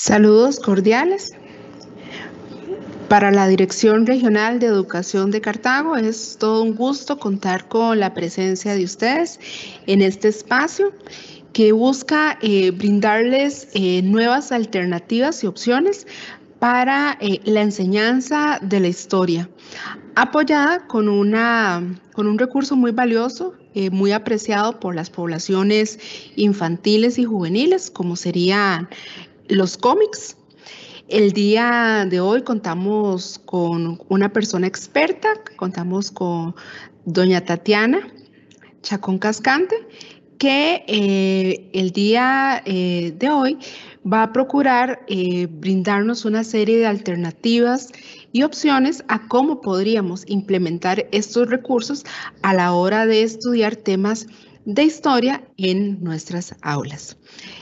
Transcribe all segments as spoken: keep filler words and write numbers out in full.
Saludos cordiales. Para la Dirección Regional de Educación de Cartago es todo un gusto contar con la presencia de ustedes en este espacio que busca eh, brindarles eh, nuevas alternativas y opciones para eh, la enseñanza de la historia, apoyada con, una, con un recurso muy valioso, eh, muy apreciado por las poblaciones infantiles y juveniles, como serían los cómics. El día de hoy contamos con una persona experta, contamos con doña Tatiana Chacón Cascante, que eh, el día eh, de hoy va a procurar eh, brindarnos una serie de alternativas y opciones a cómo podríamos implementar estos recursos a la hora de estudiar temas de historia en nuestras aulas.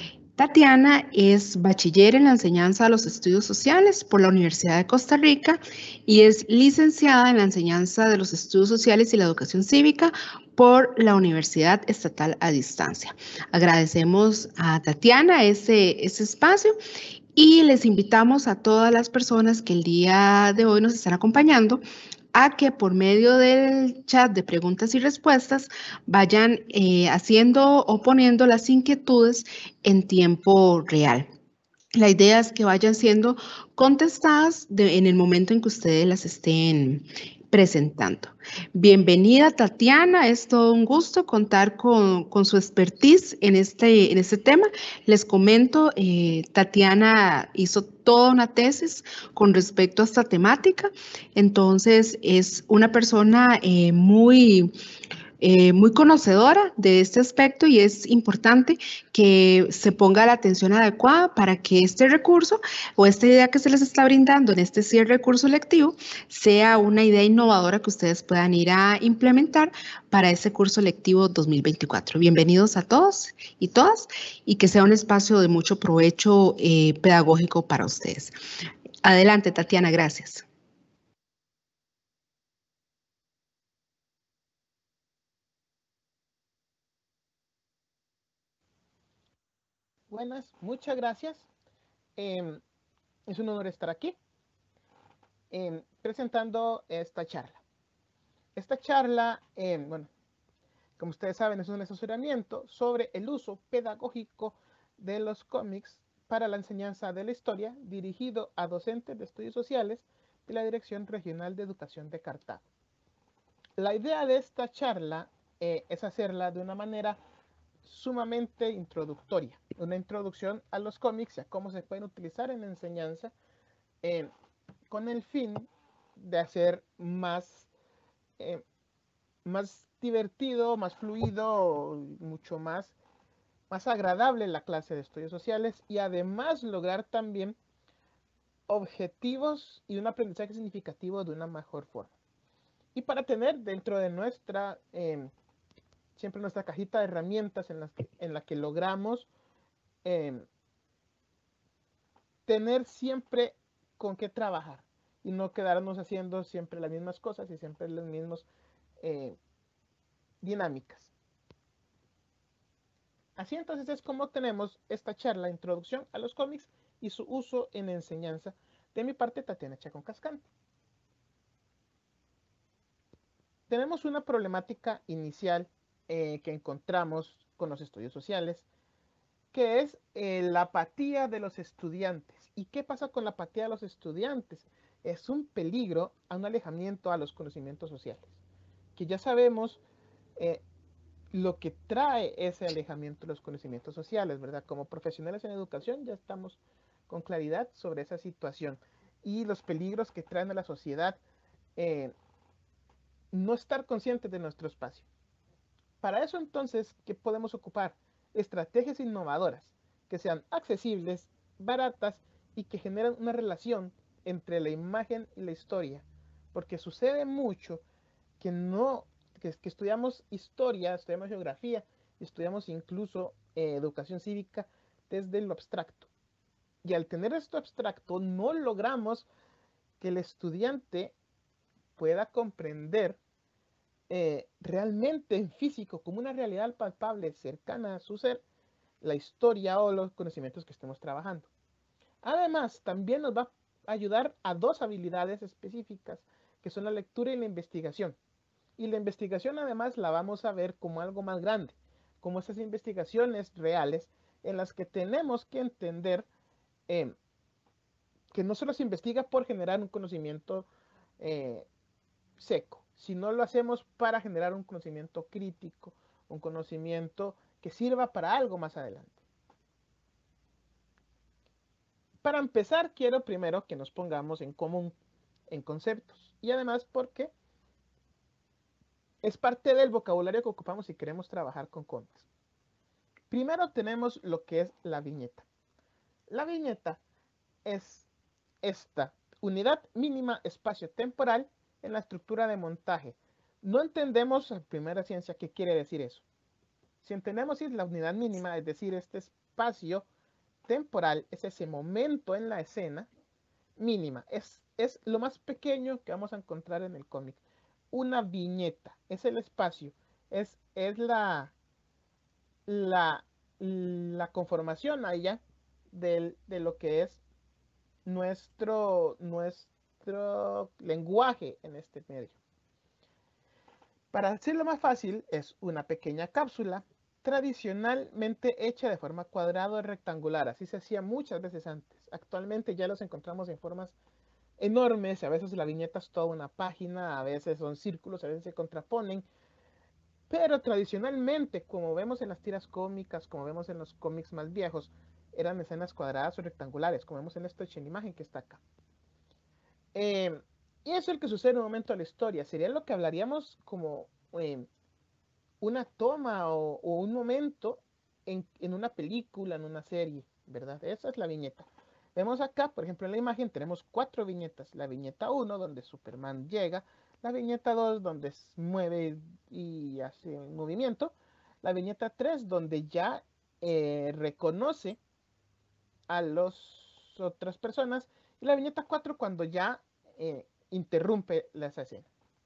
Tatiana es bachiller en la enseñanza de los estudios sociales por la Universidad de Costa Rica y es licenciada en la enseñanza de los estudios sociales y la educación cívica por la Universidad Estatal a Distancia. Agradecemos a Tatiana ese, ese espacio y les invitamos a todas las personas que el día de hoy nos están acompañando a que por medio del chat de preguntas y respuestas vayan eh, haciendo o poniendo las inquietudes en tiempo real. La idea es que vayan siendo contestadas de, en el momento en que ustedes las estén presentando. Bienvenida, Tatiana, es todo un gusto contar con, con su expertise en este, en este tema. Les comento, eh, Tatiana hizo toda una tesis con respecto a esta temática, entonces es una persona eh, muy eh, muy conocedora de este aspecto y es importante que se ponga la atención adecuada para que este recurso o esta idea que se les está brindando en este cierre de curso lectivo sea una idea innovadora que ustedes puedan ir a implementar para ese curso lectivo dos mil veinticuatro. Bienvenidos a todos y todas y que sea un espacio de mucho provecho eh, pedagógico para ustedes. Adelante, Tatiana, gracias. Buenas, muchas gracias. Eh, es un honor estar aquí eh, presentando esta charla. Esta charla, eh, bueno, como ustedes saben, es un asesoramiento sobre el uso pedagógico de los cómics para la enseñanza de la historia, dirigido a docentes de estudios sociales de la Dirección Regional de Educación de Cartago. La idea de esta charla eh, es hacerla de una manera sumamente introductoria, una introducción a los cómics y a cómo se pueden utilizar en la enseñanza, eh, con el fin de hacer más, eh, más divertido, más fluido, mucho más, más agradable la clase de estudios sociales y además lograr también objetivos y un aprendizaje significativo de una mejor forma. Y para tener dentro de nuestra, eh, siempre nuestra cajita de herramientas en, las que, en la que logramos eh, tener siempre con qué trabajar y no quedarnos haciendo siempre las mismas cosas y siempre las mismas eh, dinámicas. Así entonces es como tenemos esta charla, introducción a los cómics y su uso en enseñanza, de mi parte, Tatiana Chacón Cascante. Tenemos una problemática inicial eh, que encontramos con los estudios sociales, que es eh, la apatía de los estudiantes. ¿Y qué pasa con la apatía de los estudiantes? Es un peligro a un alejamiento a los conocimientos sociales, que ya sabemos eh, lo que trae ese alejamiento de los conocimientos sociales, ¿verdad? Como profesionales en educación ya estamos con claridad sobre esa situación y los peligros que traen a la sociedad eh, no estar conscientes de nuestro espacio. Para eso entonces, ¿qué podemos ocupar? Estrategias innovadoras que sean accesibles, baratas y que generen una relación entre la imagen y la historia. Porque sucede mucho que no, que, que estudiamos historia, estudiamos geografía, estudiamos incluso eh, educación cívica desde lo abstracto. Y al tener esto abstracto, no logramos que el estudiante pueda comprender eh, realmente en físico, como una realidad palpable cercana a su ser, la historia o los conocimientos que estemos trabajando. Además, también nos va a ayudar a dos habilidades específicas, que son la lectura y la investigación. Y la investigación además la vamos a ver como algo más grande, como esas investigaciones reales en las que tenemos que entender eh, que no solo se investiga por generar un conocimiento eh, seco, sino lo hacemos para generar un conocimiento crítico, un conocimiento que sirva para algo más adelante. Para empezar, quiero primero que nos pongamos en común en conceptos y además porque es parte del vocabulario que ocupamos si queremos trabajar con cómics. Primero tenemos lo que es la viñeta. La viñeta es esta unidad mínima espacio-temporal en la estructura de montaje. No entendemos en primera ciencia qué quiere decir eso. Si entendemos si es la unidad mínima, es decir, este espacio temporal, es ese momento en la escena mínima, es, es lo más pequeño que vamos a encontrar en el cómic. Una viñeta, es el espacio, es, es la, la, la conformación allá de, de lo que es nuestro, nuestro lenguaje en este medio. Para hacerlo más fácil, es una pequeña cápsula tradicionalmente hecha de forma cuadrada o rectangular. Así se hacía muchas veces antes. Actualmente ya los encontramos en formas enormes. A veces la viñeta es toda una página, a veces son círculos, a veces se contraponen. Pero tradicionalmente, como vemos en las tiras cómicas, como vemos en los cómics más viejos, eran escenas cuadradas o rectangulares, como vemos en esta imagen que está acá. Eh, y eso es el que sucede en un momento de la historia. Sería lo que hablaríamos como eh, una toma o, o un momento en, en, una película, en una serie, ¿verdad? Esa es la viñeta. Vemos acá, por ejemplo, en la imagen tenemos cuatro viñetas. La viñeta uno, donde Superman llega. La viñeta dos, donde se mueve y hace un movimiento. La viñeta tres, donde ya eh, reconoce a las otras personas. Y la viñeta cuatro, cuando ya eh, interrumpe esa escena.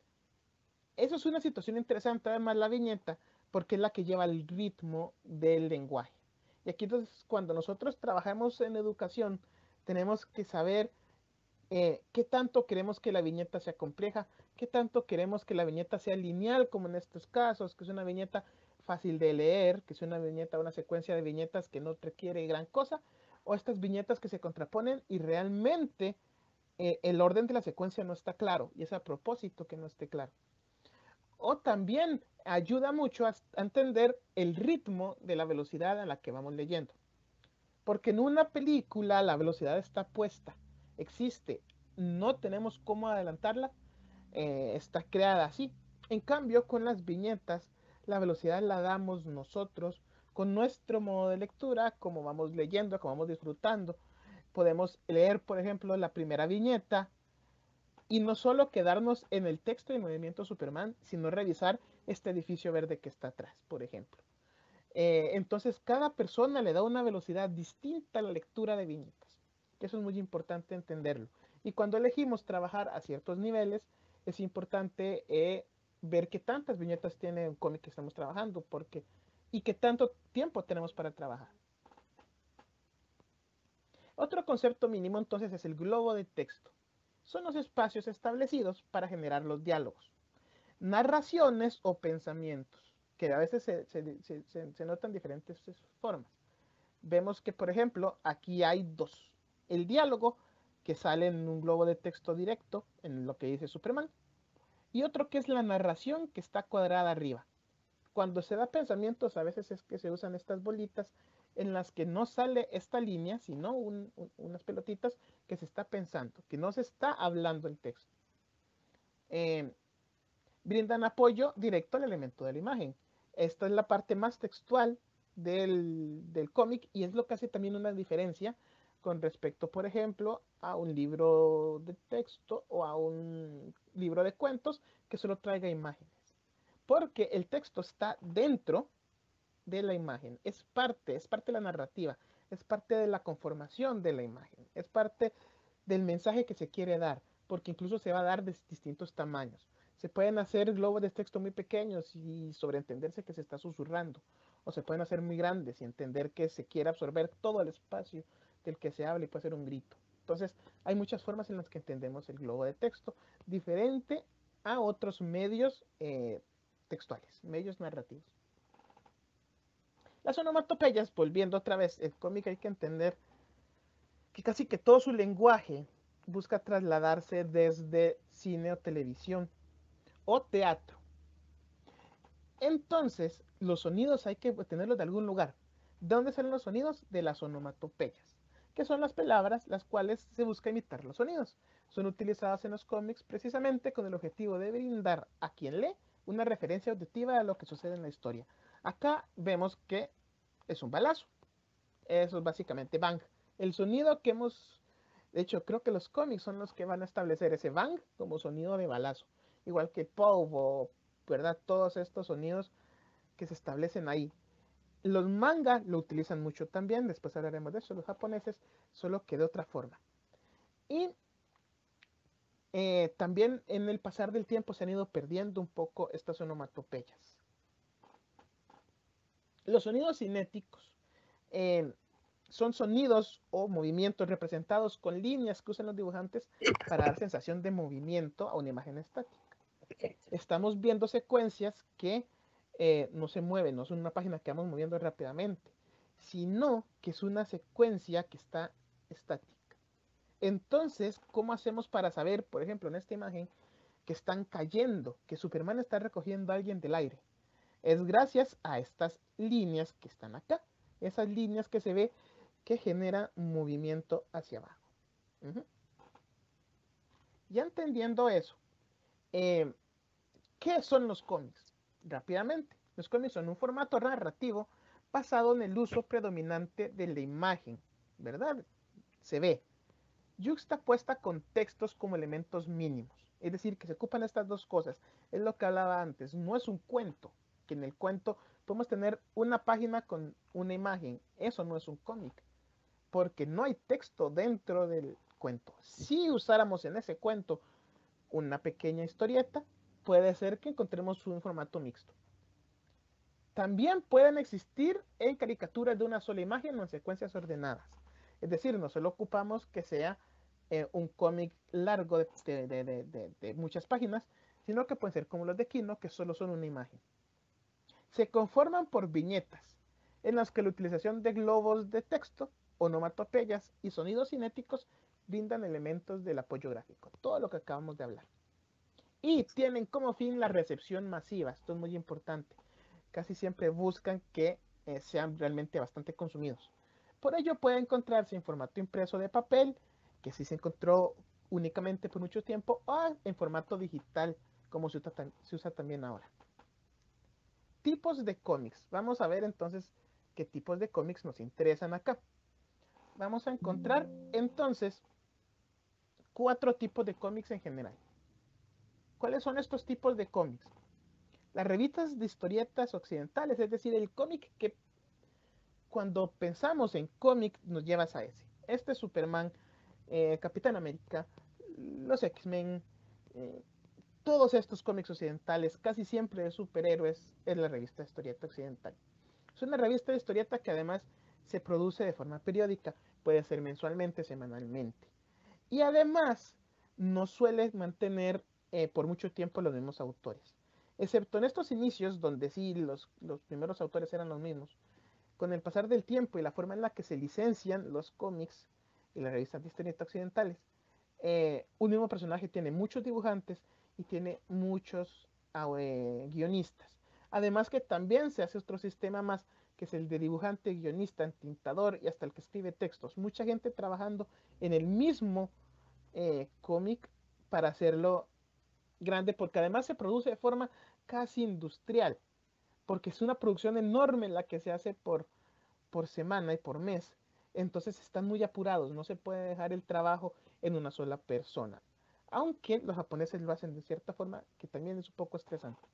Eso es una situación interesante, además, la viñeta, porque es la que lleva el ritmo del lenguaje. Y aquí entonces, cuando nosotros trabajamos en educación, tenemos que saber eh, qué tanto queremos que la viñeta sea compleja, qué tanto queremos que la viñeta sea lineal, como en estos casos, que es una viñeta fácil de leer, que es una viñeta, una secuencia de viñetas que no requiere gran cosa, o estas viñetas que se contraponen y realmente eh, el orden de la secuencia no está claro, y es a propósito que no esté claro. O también ayuda mucho a, a entender el ritmo de la velocidad a la que vamos leyendo. Porque en una película la velocidad está puesta, existe, no tenemos cómo adelantarla, eh, está creada así. En cambio, con las viñetas, la velocidad la damos nosotros con nuestro modo de lectura, como vamos leyendo, como vamos disfrutando. Podemos leer, por ejemplo, la primera viñeta y no solo quedarnos en el texto de Movimiento Superman, sino revisar este edificio verde que está atrás, por ejemplo. Eh, entonces, cada persona le da una velocidad distinta a la lectura de viñetas. Eso es muy importante entenderlo. Y cuando elegimos trabajar a ciertos niveles, es importante eh, ver qué tantas viñetas tiene un cómic que estamos trabajando porque, y qué tanto tiempo tenemos para trabajar. Otro concepto mínimo entonces es el globo de texto. Son los espacios establecidos para generar los diálogos, narraciones o pensamientos, que a veces se, se, se, se notan diferentes formas. Vemos que, por ejemplo, aquí hay dos. El diálogo, que sale en un globo de texto directo, en lo que dice Superman, y otro que es la narración, que está cuadrada arriba. Cuando se da pensamientos, a veces es que se usan estas bolitas en las que no sale esta línea, sino un, un, unas pelotitas que se está pensando, que no se está hablando el texto. Eh, brindan apoyo directo al elemento de la imagen. Esta es la parte más textual del, del cómic y es lo que hace también una diferencia con respecto, por ejemplo, a un libro de texto o a un libro de cuentos que solo traiga imágenes. Porque el texto está dentro de la imagen, es parte, es parte de la narrativa, es parte de la conformación de la imagen, es parte del mensaje que se quiere dar, porque incluso se va a dar de distintos tamaños. Se pueden hacer globos de texto muy pequeños y sobreentenderse que se está susurrando, o se pueden hacer muy grandes y entender que se quiere absorber todo el espacio del que se habla y puede ser un grito. Entonces, hay muchas formas en las que entendemos el globo de texto, diferente a otros medios eh, textuales, medios narrativos. Las onomatopeyas, volviendo otra vez, el cómic hay que entender que casi que todo su lenguaje busca trasladarse desde cine o televisión o teatro. Entonces, los sonidos hay que tenerlos de algún lugar. ¿De dónde salen los sonidos? De las onomatopeyas, que son las palabras las cuales se busca imitar los sonidos. Son utilizadas en los cómics precisamente con el objetivo de brindar a quien lee una referencia auditiva a lo que sucede en la historia. Acá vemos que es un balazo. Eso es básicamente bang. El sonido que hemos... De hecho, creo que los cómics son los que van a establecer ese bang como sonido de balazo. Igual que Pow o, ¿verdad? Todos estos sonidos que se establecen ahí. Los manga lo utilizan mucho también, después hablaremos de eso, los japoneses, solo que de otra forma. Y eh, también en el pasar del tiempo se han ido perdiendo un poco estas onomatopeyas. Los sonidos cinéticos eh, son sonidos o movimientos representados con líneas que usan los dibujantes para dar sensación de movimiento a una imagen estática. Estamos viendo secuencias que eh, no se mueven, no es una página que vamos moviendo rápidamente, sino que es una secuencia que está estática. Entonces, ¿cómo hacemos para saber, por ejemplo, en esta imagen, que están cayendo, que Superman está recogiendo a alguien del aire? Es gracias a estas líneas que están acá, esas líneas que se ve que genera movimiento hacia abajo. Uh-huh. Ya entendiendo eso, eh, ¿qué son los cómics? Rápidamente, los cómics son un formato narrativo basado en el uso predominante de la imagen, ¿verdad? Se ve, yuxtapuesta con textos como elementos mínimos. Es decir, que se ocupan estas dos cosas. Es lo que hablaba antes, no es un cuento, que en el cuento podemos tener una página con una imagen. Eso no es un cómic, porque no hay texto dentro del cuento. Si usáramos en ese cuento una pequeña historieta, puede ser que encontremos un formato mixto. También pueden existir en caricaturas de una sola imagen o en secuencias ordenadas. Es decir, no solo ocupamos que sea eh, un cómic largo de, de, de, de, de muchas páginas, sino que pueden ser como los de Kino, que solo son una imagen. Se conforman por viñetas, en las que la utilización de globos de texto, onomatopeyas y sonidos cinéticos brindan elementos del apoyo gráfico. Todo lo que acabamos de hablar. Y tienen como fin la recepción masiva. Esto es muy importante. Casi siempre buscan que eh, sean realmente bastante consumidos. Por ello puede encontrarse en formato impreso de papel, que sí se encontró únicamente por mucho tiempo, o en formato digital, como se usa, se usa también ahora. Tipos de cómics. Vamos a ver entonces qué tipos de cómics nos interesan acá. Vamos a encontrar entonces cuatro tipos de cómics en general. ¿Cuáles son estos tipos de cómics? Las revistas de historietas occidentales, es decir, el cómic que cuando pensamos en cómic nos llevas a ese. Este es Superman, eh, Capitán América, los X-Men, eh, todos estos cómics occidentales, casi siempre de superhéroes, es la revista de historieta occidental. Es una revista de historieta que además se produce de forma periódica, puede ser mensualmente, semanalmente. Y además no suele mantener eh, por mucho tiempo los mismos autores. Excepto en estos inicios, donde sí los, los primeros autores eran los mismos. Con el pasar del tiempo y la forma en la que se licencian los cómics y las revistas de historieta occidentales, eh, un mismo personaje tiene muchos dibujantes y tiene muchos eh, guionistas. Además que también se hace otro sistema más, que es el de dibujante, guionista, entintador y hasta el que escribe textos. Mucha gente trabajando en el mismo eh, cómic para hacerlo grande, porque además se produce de forma casi industrial, porque es una producción enorme la que se hace por, por semana y por mes. Entonces están muy apurados, no se puede dejar el trabajo en una sola persona. Aunque los japoneses lo hacen de cierta forma, que también es un poco estresante.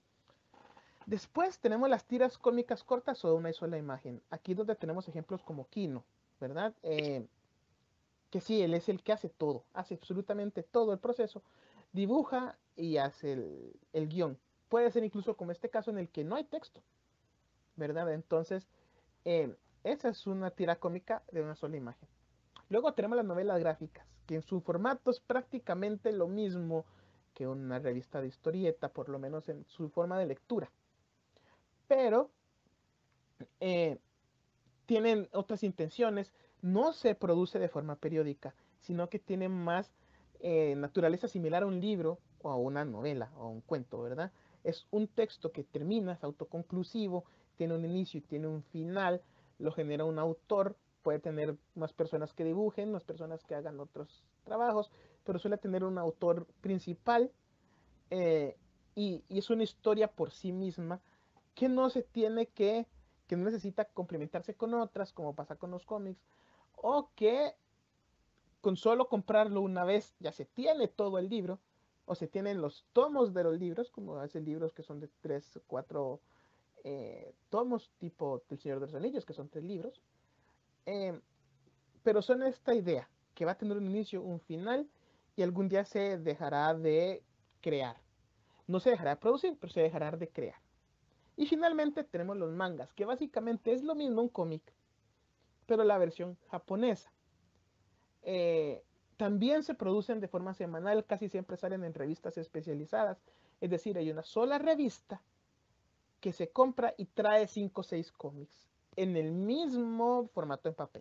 Después tenemos las tiras cómicas cortas o de una sola imagen. Aquí donde tenemos ejemplos como Kino, ¿verdad? Eh, que sí, él es el que hace todo, hace absolutamente todo el proceso, dibuja y hace el, el guión. Puede ser incluso como este caso en el que no hay texto, ¿verdad? Entonces, eh, esa es una tira cómica de una sola imagen. Luego tenemos las novelas gráficas, que en su formato es prácticamente lo mismo que una revista de historieta, por lo menos en su forma de lectura. Pero eh, tienen otras intenciones, no se produce de forma periódica, sino que tiene más eh, naturaleza similar a un libro o a una novela o a un cuento, ¿verdad? Es un texto que termina, es autoconclusivo, tiene un inicio y tiene un final, lo genera un autor, puede tener más personas que dibujen, más personas que hagan otros trabajos, pero suele tener un autor principal eh, y, y es una historia por sí misma que no se tiene que, que no necesita complementarse con otras, como pasa con los cómics, o que con solo comprarlo una vez ya se tiene todo el libro, o se tienen los tomos de los libros, como hacen libros que son de tres, cuatro eh, tomos, tipo El Señor de los Anillos, que son tres libros, eh, pero son esta idea, que va a tener un inicio, un final, y algún día se dejará de crear. No se dejará de producir, pero se dejará de crear. Y finalmente tenemos los mangas, que básicamente es lo mismo un cómic, pero la versión japonesa. Eh, también se producen de forma semanal, casi siempre salen en revistas especializadas. Es decir, hay una sola revista que se compra y trae cinco o seis cómics en el mismo formato en papel.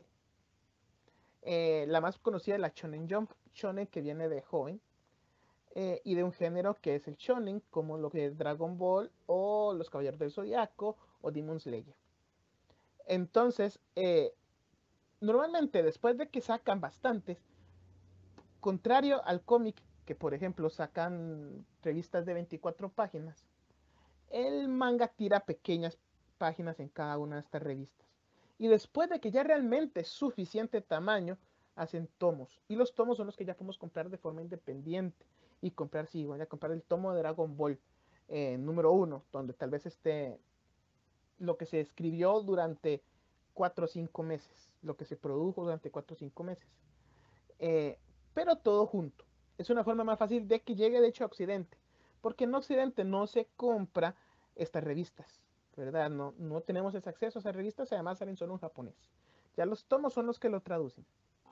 Eh, la más conocida es la Shonen Jump, Shonen que viene de joven, eh, y de un género que es el shonen, como lo que es Dragon Ball o Los Caballeros del Zodiaco o Demon Slayer. Entonces, eh, normalmente después de que sacan bastantes, contrario al cómic, que por ejemplo sacan revistas de veinticuatro páginas, el manga tira pequeñas páginas en cada una de estas revistas. Y después de que ya realmente es suficiente tamaño, hacen tomos. Y los tomos son los que ya podemos comprar de forma independiente. Y comprar, sí, voy a comprar el tomo de Dragon Ball eh, número uno, donde tal vez esté lo que se escribió durante cuatro o cinco meses, lo que se produjo durante cuatro o cinco meses. Eh, pero todo junto. Es una forma más fácil de que llegue de hecho a Occidente, porque en Occidente no se compra estas revistas, ¿verdad? No, no tenemos ese acceso a esas revistas, además salen solo en japonés. Ya los tomos son los que lo traducen.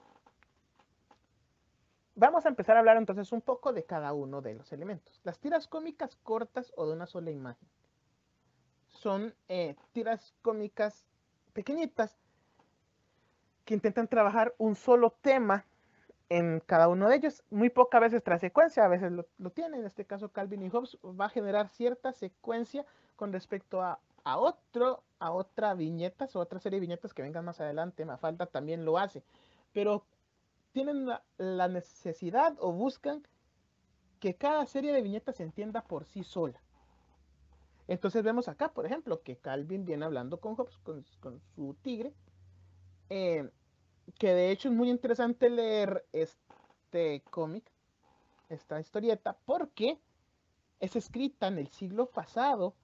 Vamos a empezar a hablar entonces un poco de cada uno de los elementos. Las tiras cómicas cortas o de una sola imagen son eh, tiras cómicas pequeñitas que intentan trabajar un solo tema en cada uno de ellos. Muy pocas veces tras secuencia, a veces lo, lo tiene. En este caso, Calvin y Hobbes va a generar cierta secuencia con respecto a, a otro, a otra viñeta o otra serie de viñetas que vengan más adelante. Mafalda también lo hace. Pero tienen la, la necesidad o buscan que cada serie de viñetas se entienda por sí sola. Entonces vemos acá, por ejemplo, que Calvin viene hablando con Hobbes, con, con su tigre, eh, que de hecho es muy interesante leer este cómic, esta historieta, porque es escrita en el siglo pasado,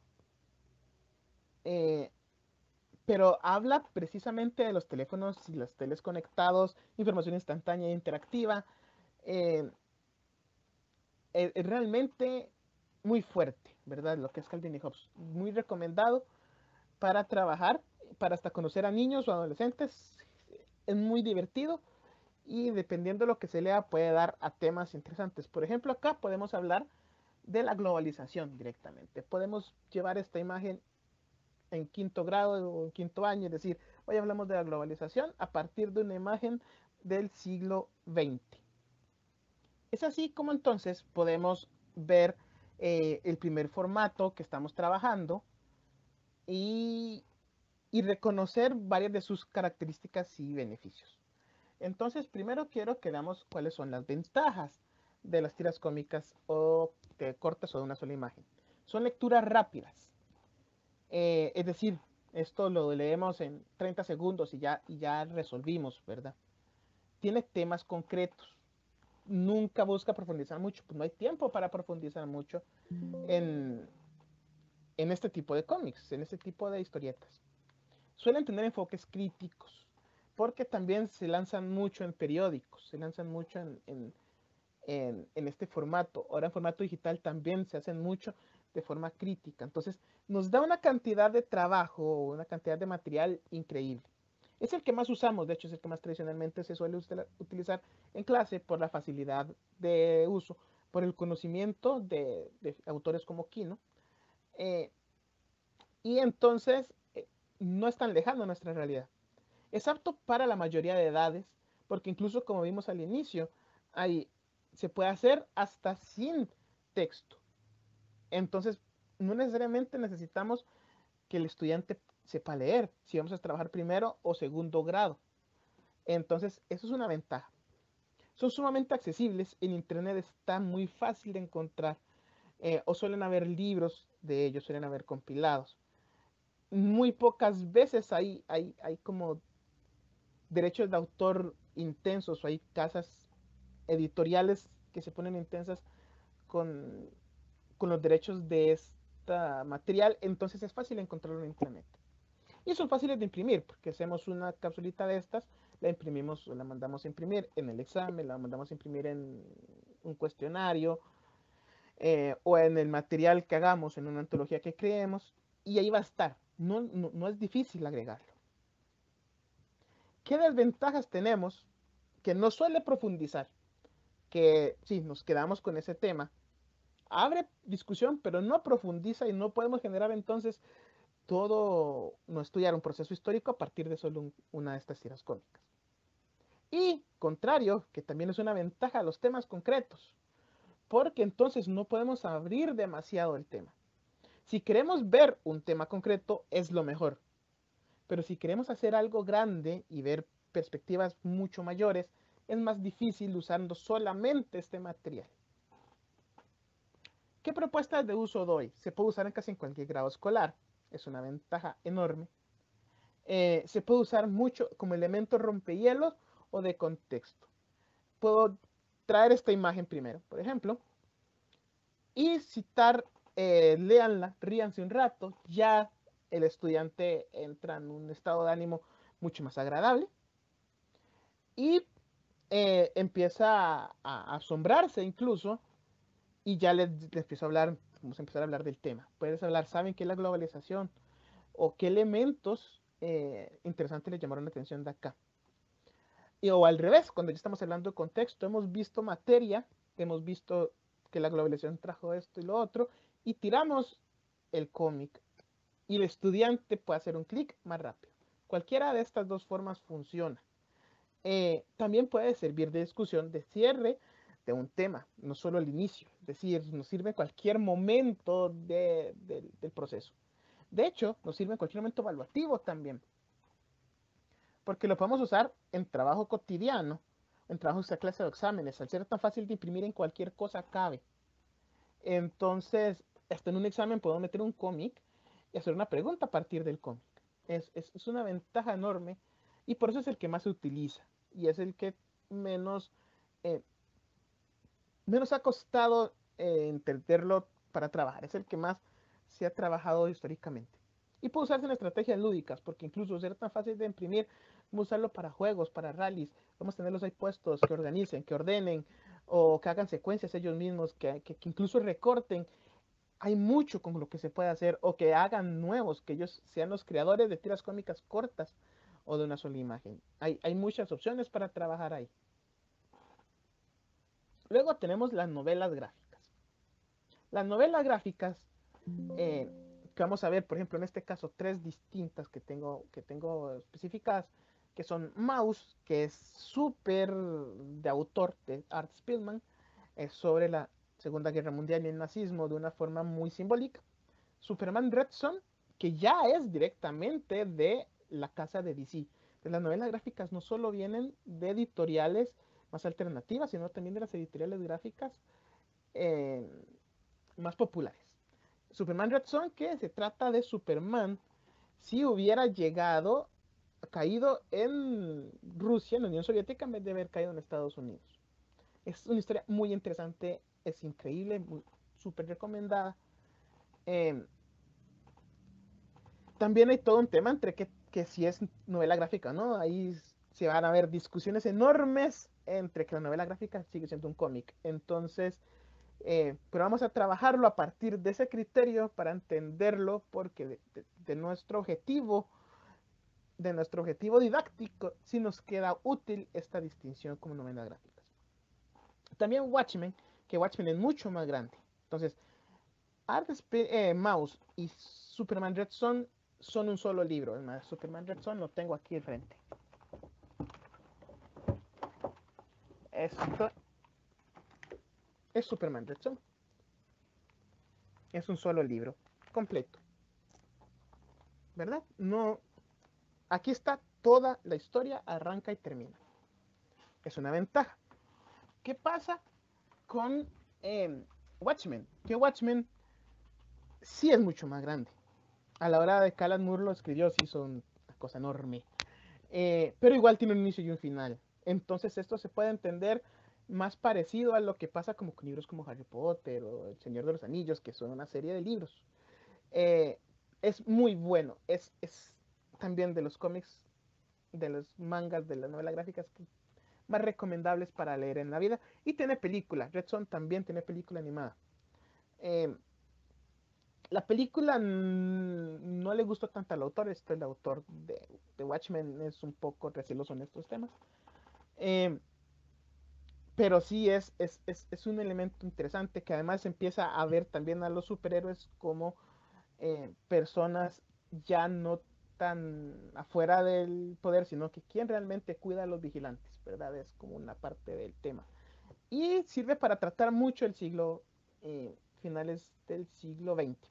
eh, pero habla precisamente de los teléfonos y los teles conectados, información instantánea e interactiva. Eh, es, es realmente muy fuerte, ¿verdad? Lo que es Calvin y Hobbes. Muy recomendado para trabajar, para hasta conocer a niños o adolescentes. Es muy divertido y dependiendo de lo que se lea puede dar a temas interesantes. Por ejemplo, acá podemos hablar de la globalización directamente. Podemos llevar esta imagen en quinto grado o en quinto año, es decir, hoy hablamos de la globalización a partir de una imagen del siglo veinte. Es así como entonces podemos ver eh, el primer formato que estamos trabajando y, y reconocer varias de sus características y beneficios. Entonces, primero quiero que veamos cuáles son las ventajas de las tiras cómicas o de cortas o de una sola imagen. Son lecturas rápidas. Eh, es decir, esto lo leemos en treinta segundos y ya, y ya resolvimos, ¿verdad? Tiene temas concretos. Nunca busca profundizar mucho. Pues no hay tiempo para profundizar mucho en, en este tipo de cómics, en este tipo de historietas. Suelen tener enfoques críticos, porque también se lanzan mucho en periódicos, se lanzan mucho en, en, en, en este formato. Ahora en formato digital también se hacen mucho de forma crítica. Entonces nos da una cantidad de trabajo, una cantidad de material increíble. Es el que más usamos, de hecho es el que más tradicionalmente se suele utilizar en clase por la facilidad de uso, por el conocimiento de, de autores como Kino. Eh, y entonces eh, no es tan lejano a nuestra realidad. Es apto para la mayoría de edades, porque incluso como vimos al inicio, ahí se puede hacer hasta sin texto. Entonces, no necesariamente necesitamos que el estudiante sepa leer, si vamos a trabajar primero o segundo grado. Entonces, eso es una ventaja. Son sumamente accesibles, en internet está muy fácil de encontrar, eh, o suelen haber libros de ellos, suelen haber compilados. Muy pocas veces hay, hay, hay como derechos de autor intensos, o hay casas editoriales que se ponen intensas con, con los derechos de este material, entonces es fácil encontrarlo en internet. Y son fáciles de imprimir, porque hacemos una capsulita de estas, la imprimimos, la mandamos a imprimir en el examen, la mandamos a imprimir en un cuestionario, eh, o en el material que hagamos, en una antología que creemos, y ahí va a estar. No, no, no es difícil agregarlo. ¿Qué desventajas tenemos? Que no suele profundizar, que sí, nos quedamos con ese tema. Abre discusión, pero no profundiza y no podemos generar entonces todo, no estudiar un proceso histórico a partir de solo un, una de estas tiras cómicas. Y contrario, que también es una ventaja, los temas concretos, porque entonces no podemos abrir demasiado el tema. Si queremos ver un tema concreto, es lo mejor. Pero si queremos hacer algo grande y ver perspectivas mucho mayores, es más difícil usando solamente este material. ¿Qué propuestas de uso doy? Se puede usar en casi en cualquier grado escolar. Es una ventaja enorme. Eh, se puede usar mucho como elemento rompehielos o de contexto. Puedo traer esta imagen primero, por ejemplo, y citar, eh, léanla, ríanse un rato, ya el estudiante entra en un estado de ánimo mucho más agradable y eh, empieza a, a, asombrarse incluso, y ya les, les empiezo a hablar, vamos a empezar a hablar del tema. Puedes hablar, ¿saben qué es la globalización? ¿O qué elementos eh, interesantes les llamaron la atención de acá? Y, o al revés, cuando ya estamos hablando de contexto, hemos visto materia, hemos visto que la globalización trajo esto y lo otro, y tiramos el cómic, y el estudiante puede hacer un clic más rápido. Cualquiera de estas dos formas funciona. Eh, también puede servir de discusión de cierre de un tema, no solo el inicio, es decir, nos sirve en cualquier momento de, de, del proceso. De hecho, nos sirve en cualquier momento evaluativo también, porque lo podemos usar en trabajo cotidiano, en trabajos de clase de exámenes, al ser tan fácil de imprimir en cualquier cosa cabe. Entonces, hasta en un examen puedo meter un cómic y hacer una pregunta a partir del cómic. Es, es, es una ventaja enorme y por eso es el que más se utiliza y es el que menos, eh, menos ha costado eh, entenderlo para trabajar. Es el que más se ha trabajado históricamente. Y puede usarse en estrategias lúdicas, porque incluso ser tan fácil de imprimir, vamos a usarlo para juegos, para rallies, vamos a tenerlos ahí puestos, que organicen, que ordenen, o que hagan secuencias ellos mismos, que, que, que incluso recorten. Hay mucho con lo que se puede hacer, o que hagan nuevos, que ellos sean los creadores de tiras cómicas cortas o de una sola imagen. Hay, hay muchas opciones para trabajar ahí. Luego tenemos las novelas gráficas. Las novelas gráficas, eh, que vamos a ver, por ejemplo, en este caso, tres distintas que tengo, que tengo especificadas, que son Maus, que es súper de autor de Art Spiegelman, es sobre la Segunda Guerra Mundial y el nazismo de una forma muy simbólica. Superman Red Son, que ya es directamente de la casa de D C. Pues las novelas gráficas no solo vienen de editoriales más alternativas, sino también de las editoriales gráficas eh, más populares. Superman Red Son, que se trata de Superman si hubiera llegado, caído en Rusia, en la Unión Soviética, en vez de haber caído en Estados Unidos. Es una historia muy interesante, es increíble, súper recomendada. Eh, también hay todo un tema entre que, que si es novela gráfica, ¿no? Ahí se van a ver discusiones enormes entre que la novela gráfica sigue siendo un cómic. Entonces, eh, pero vamos a trabajarlo a partir de ese criterio para entenderlo, porque de, de, de nuestro objetivo de nuestro objetivo didáctico si nos queda útil esta distinción como novelas gráficas. También Watchmen, que Watchmen es mucho más grande. Entonces, Art eh, Mouse y Superman Red Son son un solo libro. Además, Superman Red Son lo tengo aquí enfrente. Esto es Superman Red Son. Es un solo libro completo. ¿Verdad? No. Aquí está toda la historia, arranca y termina. Es una ventaja. ¿Qué pasa con eh, Watchmen? Que Watchmen sí es mucho más grande. A la hora de que Alan Moore lo escribió, sí son una cosa enorme. Eh, pero igual tiene un inicio y un final. Entonces esto se puede entender más parecido a lo que pasa como con libros como Harry Potter o El Señor de los Anillos, que son una serie de libros. Eh, es muy bueno. Es, es también de los cómics, de los mangas, de las novelas gráficas más recomendables para leer en la vida. Y tiene película. Red Son también tiene película animada. Eh, la película no le gustó tanto al autor. Este, el autor de, de Watchmen es un poco receloso en estos temas. Eh, pero sí es, es, es, es, un elemento interesante que además empieza a ver también a los superhéroes como eh, personas ya no tan afuera del poder, sino que quien realmente cuida a los vigilantes, ¿verdad? Es como una parte del tema. Y sirve para tratar mucho el siglo, eh, finales del siglo veinte.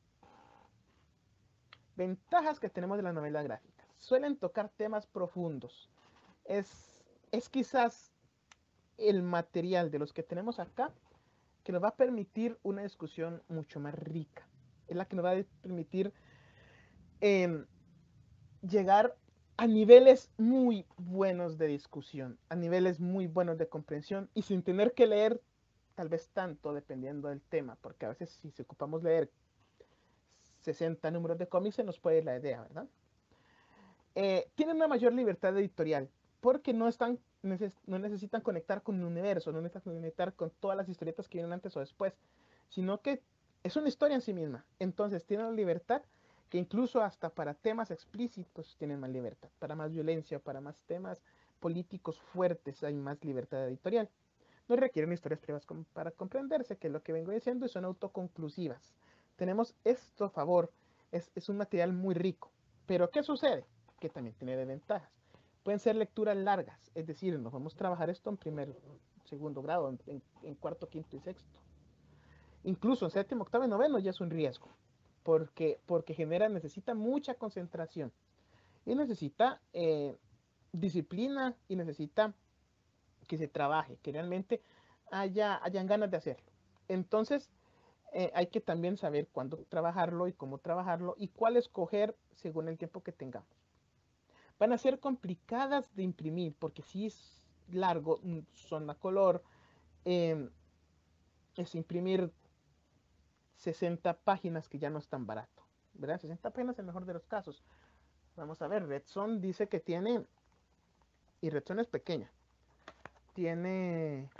Ventajas que tenemos de la novela gráfica. Suelen tocar temas profundos. Es, es quizás el material de los que tenemos acá que nos va a permitir una discusión mucho más rica. Es la que nos va a permitir eh, llegar a niveles muy buenos de discusión, a niveles muy buenos de comprensión y sin tener que leer tal vez tanto dependiendo del tema, porque a veces si ocupamos leer sesenta números de cómics se nos puede ir la idea, ¿verdad? Eh, tienen una mayor libertad editorial porque no están neces no necesitan conectar con un universo, no necesitan conectar con todas las historietas que vienen antes o después, sino que es una historia en sí misma. Entonces tienen la libertad que incluso hasta para temas explícitos tienen más libertad, para más violencia, para más temas políticos fuertes hay más libertad editorial. No requieren historias privadas para comprenderse, que es lo que vengo diciendo, y son autoconclusivas. Tenemos esto a favor, es, es un material muy rico. Pero ¿qué sucede? Que también tiene desventajas. Pueden ser lecturas largas, es decir, nos vamos a trabajar esto en primer, segundo grado, en, en, en cuarto, quinto y sexto. Incluso en séptimo, octavo y noveno ya es un riesgo, porque, porque genera, necesita mucha concentración y necesita eh, disciplina y necesita que se trabaje, que realmente haya, hayan ganas de hacerlo. Entonces, eh, hay que también saber cuándo trabajarlo y cómo trabajarlo y cuál escoger según el tiempo que tengamos. Van a ser complicadas de imprimir porque si es largo, son a color, eh, es imprimir sesenta páginas que ya no es tan barato, ¿verdad? sesenta páginas es el mejor de los casos. Vamos a ver, Red Son dice que tiene, y Red Son es pequeña, tiene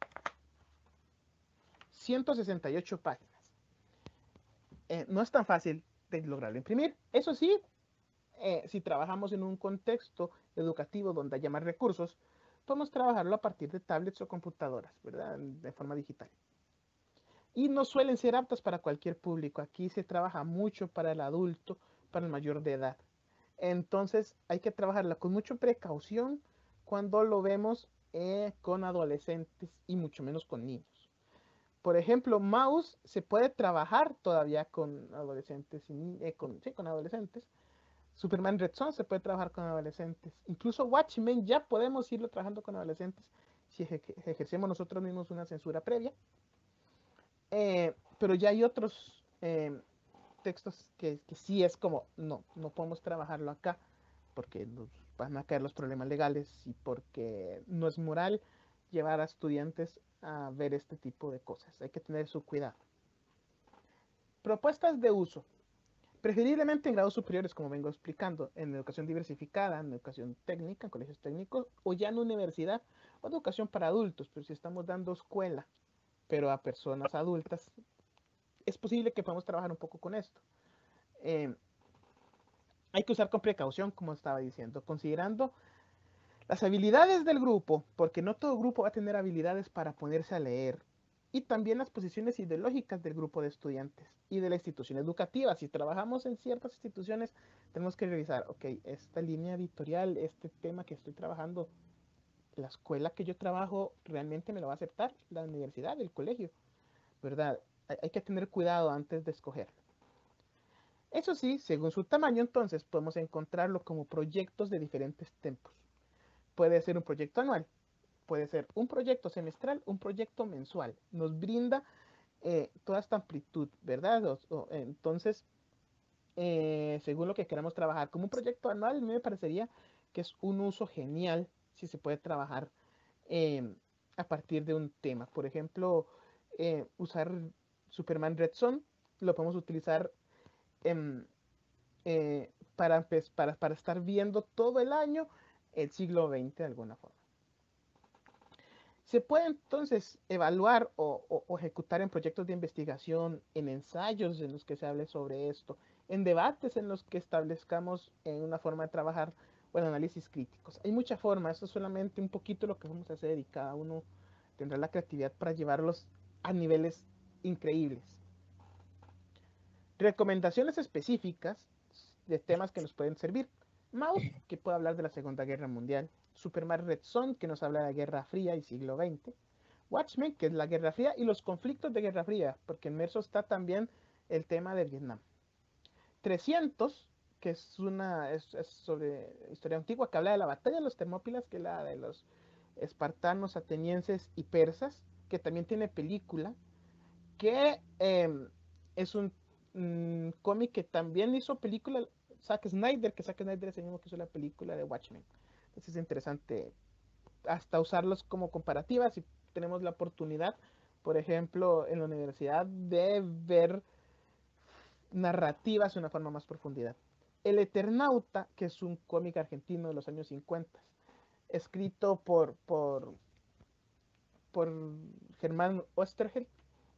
ciento sesenta y ocho páginas. Eh, no es tan fácil de lograrlo imprimir. Eso sí, eh, si trabajamos en un contexto educativo donde haya más recursos, podemos trabajarlo a partir de tablets o computadoras, ¿verdad? De forma digital. Y no suelen ser aptas para cualquier público. Aquí se trabaja mucho para el adulto, para el mayor de edad. Entonces hay que trabajarla con mucha precaución cuando lo vemos eh, con adolescentes y mucho menos con niños. Por ejemplo, Mouse se puede trabajar todavía con adolescentes, eh, con, sí, con adolescentes. Superman Red Son se puede trabajar con adolescentes. Incluso Watchmen ya podemos irlo trabajando con adolescentes si ejercemos nosotros mismos una censura previa. Eh, pero ya hay otros eh, textos que, que sí es como, no, no podemos trabajarlo acá porque nos van a caer los problemas legales y porque no es moral llevar a estudiantes a ver este tipo de cosas. Hay que tener su cuidado. Propuestas de uso. Preferiblemente en grados superiores, como vengo explicando, en educación diversificada, en educación técnica, en colegios técnicos, o ya en universidad, o educación para adultos, pero si estamos dando escuela, pero a personas adultas, es posible que podamos trabajar un poco con esto. Eh, hay que usar con precaución, como estaba diciendo, considerando las habilidades del grupo, porque no todo grupo va a tener habilidades para ponerse a leer, y también las posiciones ideológicas del grupo de estudiantes y de la institución educativa. Si trabajamos en ciertas instituciones, tenemos que revisar, ok, esta línea editorial, este tema que estoy trabajando, la escuela que yo trabajo realmente me lo va a aceptar, la universidad, el colegio, ¿verdad? Hay, hay que tener cuidado antes de escogerlo. Eso sí, según su tamaño, entonces podemos encontrarlo como proyectos de diferentes tiempos. Puede ser un proyecto anual, puede ser un proyecto semestral, un proyecto mensual. Nos brinda eh, toda esta amplitud, ¿verdad? O, o, entonces, eh, según lo que queramos trabajar, como un proyecto anual, a mí me parecería que es un uso genial si se puede trabajar eh, a partir de un tema. Por ejemplo, eh, usar Superman Red Son, lo podemos utilizar en, eh, para, pues, para, para estar viendo todo el año el siglo veinte de alguna forma. Se puede entonces evaluar o, o, o, ejecutar en proyectos de investigación, en ensayos en los que se hable sobre esto, en debates en los que establezcamos en una forma de trabajar o en análisis críticos. Hay mucha forma, eso es solamente un poquito lo que vamos a hacer y cada uno tendrá la creatividad para llevarlos a niveles increíbles. Recomendaciones específicas de temas que nos pueden servir. Maus, que puede hablar de la Segunda Guerra Mundial. Superman Red Son, que nos habla de la Guerra Fría y siglo veinte. Watchmen, que es la Guerra Fría y los conflictos de Guerra Fría, porque inmerso está también el tema de Vietnam. trescientos, que es una es, es sobre historia antigua, que habla de la batalla de los Termópilas, que es la de los espartanos, atenienses y persas, que también tiene película, que eh, es un mmm, cómic que también hizo película Zack Snyder, que Zack Snyder es el mismo que hizo la película de Watchmen. Entonces es interesante hasta usarlos como comparativas si tenemos la oportunidad, por ejemplo, en la universidad, de ver narrativas de una forma más profundidad. El Eternauta, que es un cómic argentino de los años cincuenta, escrito por, por, por Germán Oesterheld,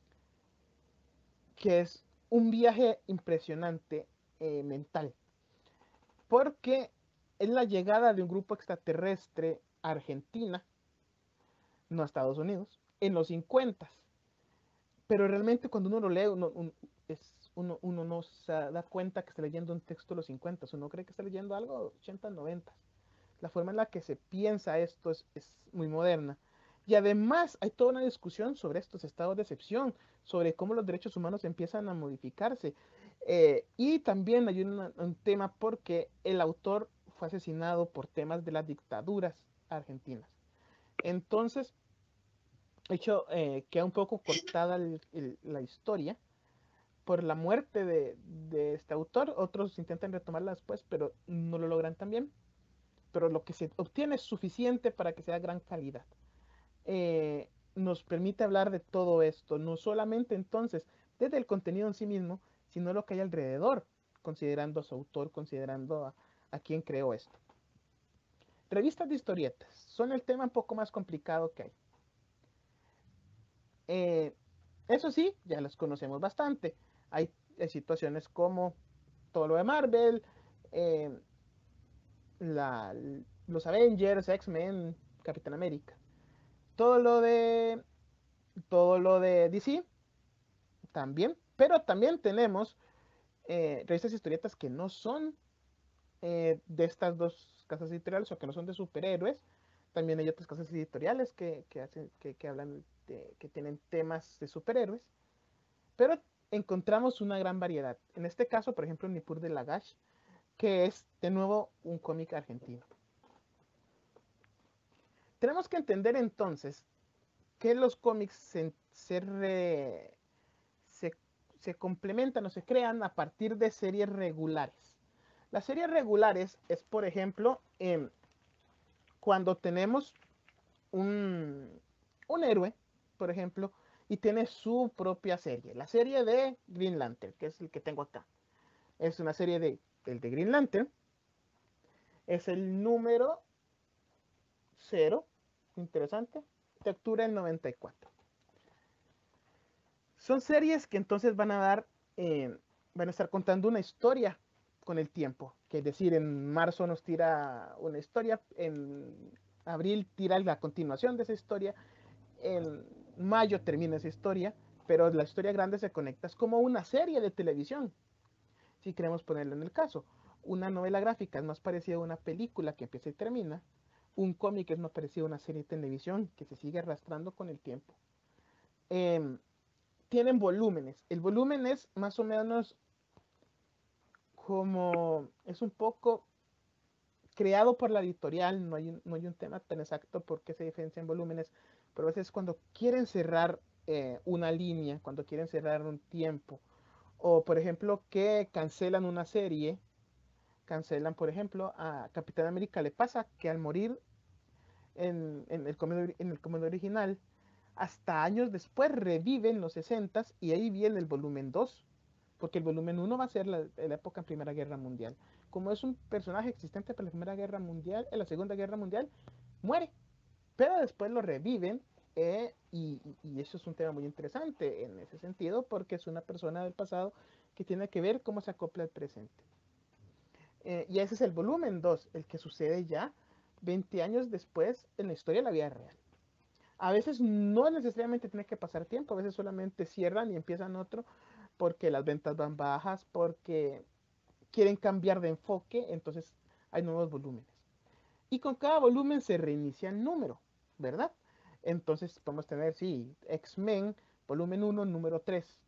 que es un viaje impresionante eh, mental, porque es la llegada de un grupo extraterrestre a Argentina, no a Estados Unidos, en los cincuenta. Pero realmente cuando uno lo lee, uno, uno, es, uno, uno no se da cuenta que está leyendo un texto de los cincuenta, uno cree que está leyendo algo de ochenta, noventa. La forma en la que se piensa esto es, es muy moderna. Y además hay toda una discusión sobre estos estados de excepción, sobre cómo los derechos humanos empiezan a modificarse. Eh, y también hay una, un tema porque el autor fue asesinado por temas de las dictaduras argentinas. Entonces, de hecho, eh, queda un poco cortada el, el, la historia por la muerte de, de, este autor. Otros intentan retomarla después, pero no lo logran también. Pero lo que se obtiene es suficiente para que sea gran calidad. Eh, nos permite hablar de todo esto, no solamente entonces desde el contenido en sí mismo, sino lo que hay alrededor, considerando a su autor, considerando a, a quien creó esto. Revistas de historietas son el tema un poco más complicado que hay. Eh, eso sí, ya las conocemos bastante. Hay, hay situaciones como todo lo de Marvel, eh, la, los Avengers, X-Men, Capitán América. Todo lo de todo lo de D C también, pero también tenemos eh, revistas historietas que no son eh, de estas dos casas editoriales o que no son de superhéroes. También hay otras casas editoriales que, que, hacen, que, que hablan de, que tienen temas de superhéroes, pero encontramos una gran variedad. En este caso, por ejemplo, Nippur de Lagash, que es de nuevo un cómic argentino. Tenemos que entender entonces que los cómics se, se, re, se, se complementan o se crean a partir de series regulares. Las series regulares es, por ejemplo, eh, cuando tenemos un, un héroe, por ejemplo, y tiene su propia serie. La serie de Green Lantern, que es el que tengo acá. Es una serie de, el de Green Lantern. Es el número cero, interesante, de octubre del noventa y cuatro. Son series que entonces van a dar, eh, van a estar contando una historia con el tiempo. que es decir, en marzo nos tira una historia, en abril tira la continuación de esa historia, en mayo termina esa historia, pero la historia grande se conecta, es como una serie de televisión, si queremos ponerlo en el caso. Una novela gráfica es más parecida a una película que empieza y termina, un cómic es más parecido a una serie de televisión que se sigue arrastrando con el tiempo. Eh, tienen volúmenes, el volumen es más o menos como, es un poco creado por la editorial, no hay, un, no hay un tema tan exacto por qué se diferencian volúmenes, pero a veces cuando quieren cerrar eh, una línea, cuando quieren cerrar un tiempo, o por ejemplo que cancelan una serie, cancelan por ejemplo a Capitán América, le pasa que al morir en, en el cómic en el cómic original, hasta años después reviven los sesentas y ahí viene el volumen dos, porque el volumen uno va a ser la, la época en Primera Guerra Mundial. Como es un personaje existente para la Primera Guerra Mundial, en la Segunda Guerra Mundial, muere, pero después lo reviven eh, y, y, eso es un tema muy interesante en ese sentido, porque es una persona del pasado que tiene que ver cómo se acopla al presente. Eh, y ese es el volumen dos, el que sucede ya veinte años después en la historia de la vida real. A veces no necesariamente tiene que pasar tiempo, a veces solamente cierran y empiezan otro porque las ventas van bajas, porque quieren cambiar de enfoque, entonces hay nuevos volúmenes. Y con cada volumen se reinicia el número, ¿verdad? Entonces podemos tener, sí, X-Men, volumen uno, número tres,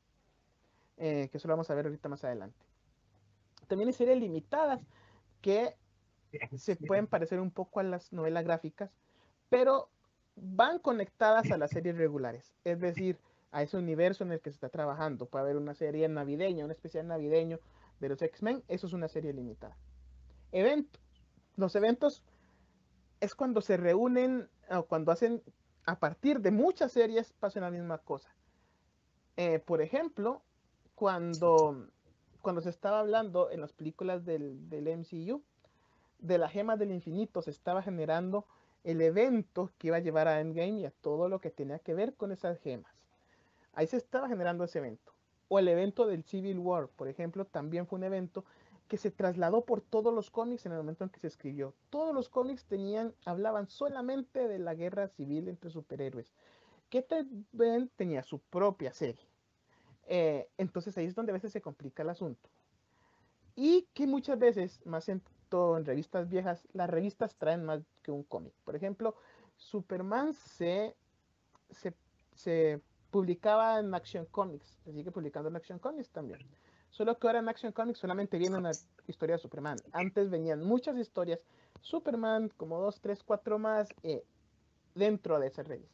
eh, que eso lo vamos a ver ahorita más adelante. También hay series limitadas que se pueden parecer un poco a las novelas gráficas, pero van conectadas a las series regulares, es decir, a ese universo en el que se está trabajando. Puede haber una serie navideña, un especial navideño de los X-Men, eso es una serie limitada. Eventos. Los eventos es cuando se reúnen, o cuando hacen, a partir de muchas series, pasan la misma cosa. Eh, por ejemplo, cuando, cuando se estaba hablando en las películas del, del M C U, de la gema del infinito, se estaba generando el evento que iba a llevar a Endgame y a todo lo que tenía que ver con esas gemas. Ahí se estaba generando ese evento. O el evento del Civil War, por ejemplo, también fue un evento que se trasladó por todos los cómics en el momento en que se escribió. Todos los cómics tenían, hablaban solamente de la guerra civil entre superhéroes, que también tenía su propia serie. Eh, entonces ahí es donde a veces se complica el asunto. Y que muchas veces, más en, todo, en revistas viejas, las revistas traen más que un cómic. Por ejemplo, Superman se, se, se publicaba en Action Comics, se sigue publicando en Action Comics también. Solo que ahora en Action Comics solamente viene una historia de Superman. Antes venían muchas historias, Superman, como dos, tres, cuatro más, eh, dentro de esa revista.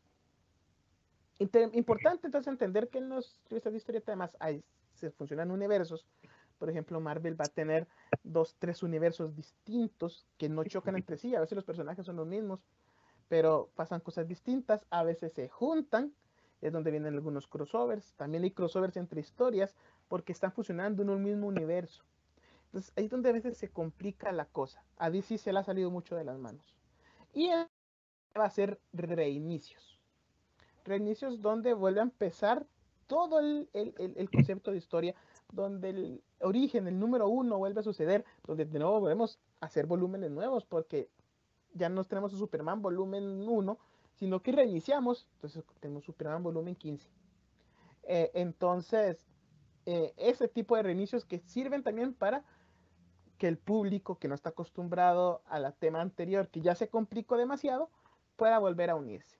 Inter importante entonces entender que en las revistas de historieta además hay, se funcionan universos. Por ejemplo, Marvel va a tener dos, tres universos distintos que no chocan entre sí. A veces los personajes son los mismos, pero pasan cosas distintas. A veces se juntan, es donde vienen algunos crossovers. También hay crossovers entre historias porque están fusionando en un mismo universo. Entonces ahí es donde a veces se complica la cosa. A D C se le ha salido mucho de las manos. Y va a ser reinicios. Reinicios donde vuelve a empezar todo el, el, el, concepto de historia, donde el origen, el número uno vuelve a suceder, donde de nuevo volvemos a hacer volúmenes nuevos, porque ya no tenemos un Superman volumen uno, sino que reiniciamos, entonces tenemos Superman volumen quince. Eh, entonces, eh, ese tipo de reinicios que sirven también para que el público que no está acostumbrado a la tema anterior, que ya se complicó demasiado, pueda volver a unirse.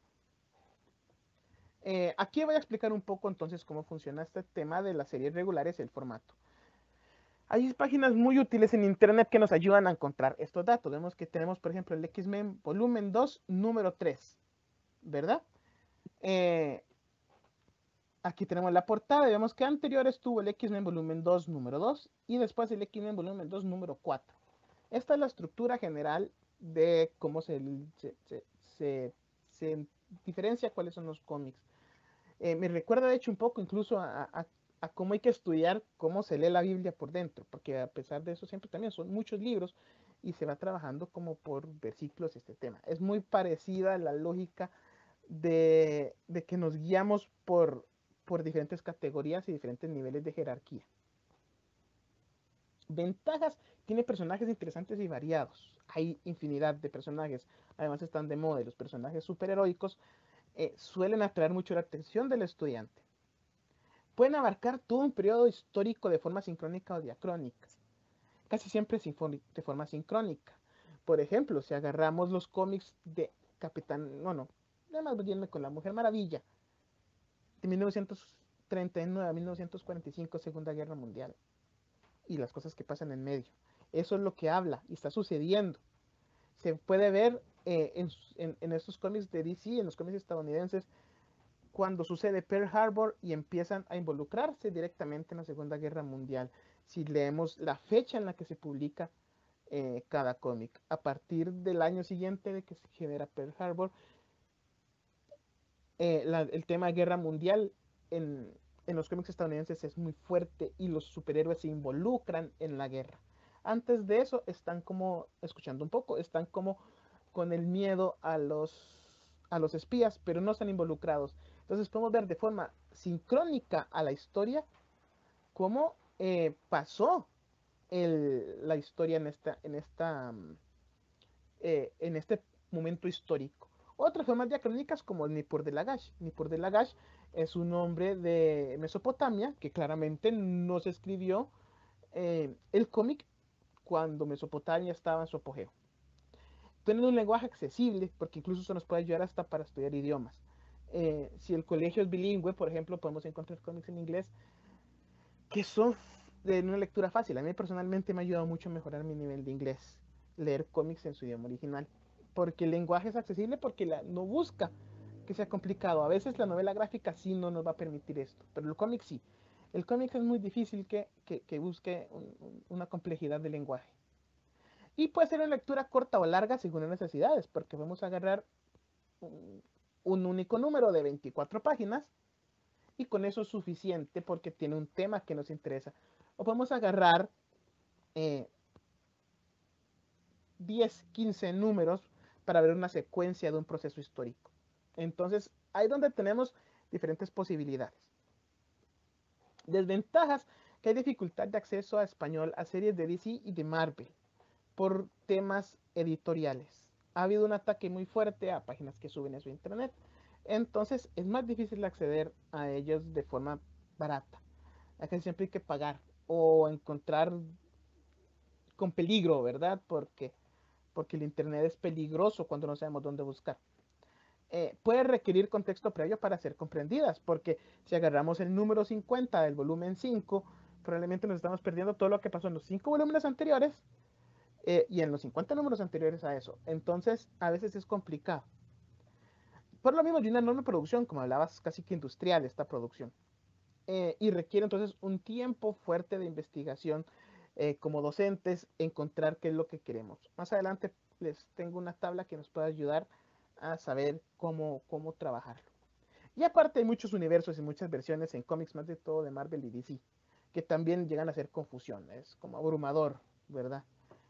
Eh, aquí voy a explicar un poco entonces cómo funciona este tema de las series regulares y el formato. Hay páginas muy útiles en internet que nos ayudan a encontrar estos datos. Vemos que tenemos, por ejemplo, el X-Men volumen dos, número tres, ¿verdad? Eh, aquí tenemos la portada y vemos que anterior estuvo el X-Men volumen dos, número dos, y después el X-Men volumen dos, número cuatro. Esta es la estructura general de cómo se, se, se, se, se diferencia cuáles son los cómics. Eh, me recuerda de hecho un poco incluso a, a, a, cómo hay que estudiar cómo se lee la Biblia por dentro, porque a pesar de eso siempre también son muchos libros y se va trabajando como por versículos este tema. Es muy parecida a la lógica de, de que nos guiamos por, por diferentes categorías y diferentes niveles de jerarquía. Ventajas, tiene personajes interesantes y variados. Hay infinidad de personajes. Además están de moda. Los personajes superheroicos eh, suelen atraer mucho la atención del estudiante. Pueden abarcar todo un periodo histórico de forma sincrónica o diacrónica. Casi siempre de forma sincrónica. Por ejemplo, si agarramos los cómics de Capitán, no, no, nada más voy con la Mujer Maravilla, de mil novecientos treinta y nueve a mil novecientos cuarenta y cinco, Segunda Guerra Mundial, y las cosas que pasan en medio. Eso es lo que habla y está sucediendo. Se puede ver eh, en, en, en estos cómics de D C, en los cómics estadounidenses, cuando sucede Pearl Harbor y empiezan a involucrarse directamente en la Segunda Guerra Mundial. Si leemos la fecha en la que se publica eh, cada cómic, a partir del año siguiente de que se genera Pearl Harbor, eh, la, el tema Guerra Mundial en, en los cómics estadounidenses es muy fuerte y los superhéroes se involucran en la guerra. Antes de eso están como, escuchando un poco, están como con el miedo a los, a los espías, pero no están involucrados. Entonces podemos ver de forma sincrónica a la historia cómo eh, pasó el, la historia en esta, en esta, eh, en este momento histórico. Otras formas diacrónicas como el Nippur de Lagash. Nippur de Lagash es un hombre de Mesopotamia que claramente no se escribió eh, el cómic cuando Mesopotamia estaba en su apogeo. Tienen un lenguaje accesible porque incluso se nos puede ayudar hasta para estudiar idiomas. Eh, si el colegio es bilingüe, por ejemplo, podemos encontrar cómics en inglés que son de una lectura fácil. A mí personalmente me ha ayudado mucho a mejorar mi nivel de inglés, leer cómics en su idioma original, porque el lenguaje es accesible, porque la, no busca que sea complicado. A veces la novela gráfica sí no nos va a permitir esto, pero el cómic sí. El cómic es muy difícil que, que, que busque un, un, una complejidad de lenguaje. Y puede ser una lectura corta o larga según las necesidades, porque vamos a agarrar un, un único número de veinticuatro páginas y con eso es suficiente porque tiene un tema que nos interesa. O podemos agarrar eh, diez, quince números para ver una secuencia de un proceso histórico. Entonces, ahí donde tenemos diferentes posibilidades. Desventajas, que hay dificultad de acceso a español a series de D C y de Marvel por temas editoriales. Ha habido un ataque muy fuerte a páginas que suben a su internet. Entonces, es más difícil acceder a ellos de forma barata. Acá siempre hay que pagar o encontrar con peligro, ¿verdad? Porque, porque el Internet es peligroso cuando no sabemos dónde buscar. Eh, puede requerir contexto previo para ser comprendidas, porque si agarramos el número cincuenta del volumen cinco, probablemente nos estamos perdiendo todo lo que pasó en los cinco volúmenes anteriores eh, y en los cincuenta números anteriores a eso. Entonces, a veces es complicado. Por lo mismo de una enorme producción, como hablabas, casi que industrial esta producción. Eh, y requiere entonces un tiempo fuerte de investigación eh, como docentes, encontrar qué es lo que queremos. Más adelante les tengo una tabla que nos puede ayudar a saber cómo, cómo trabajarlo. Y aparte hay muchos universos y muchas versiones en cómics, más de todo de Marvel y D C, que también llegan a ser confusión, es como abrumador, ¿verdad?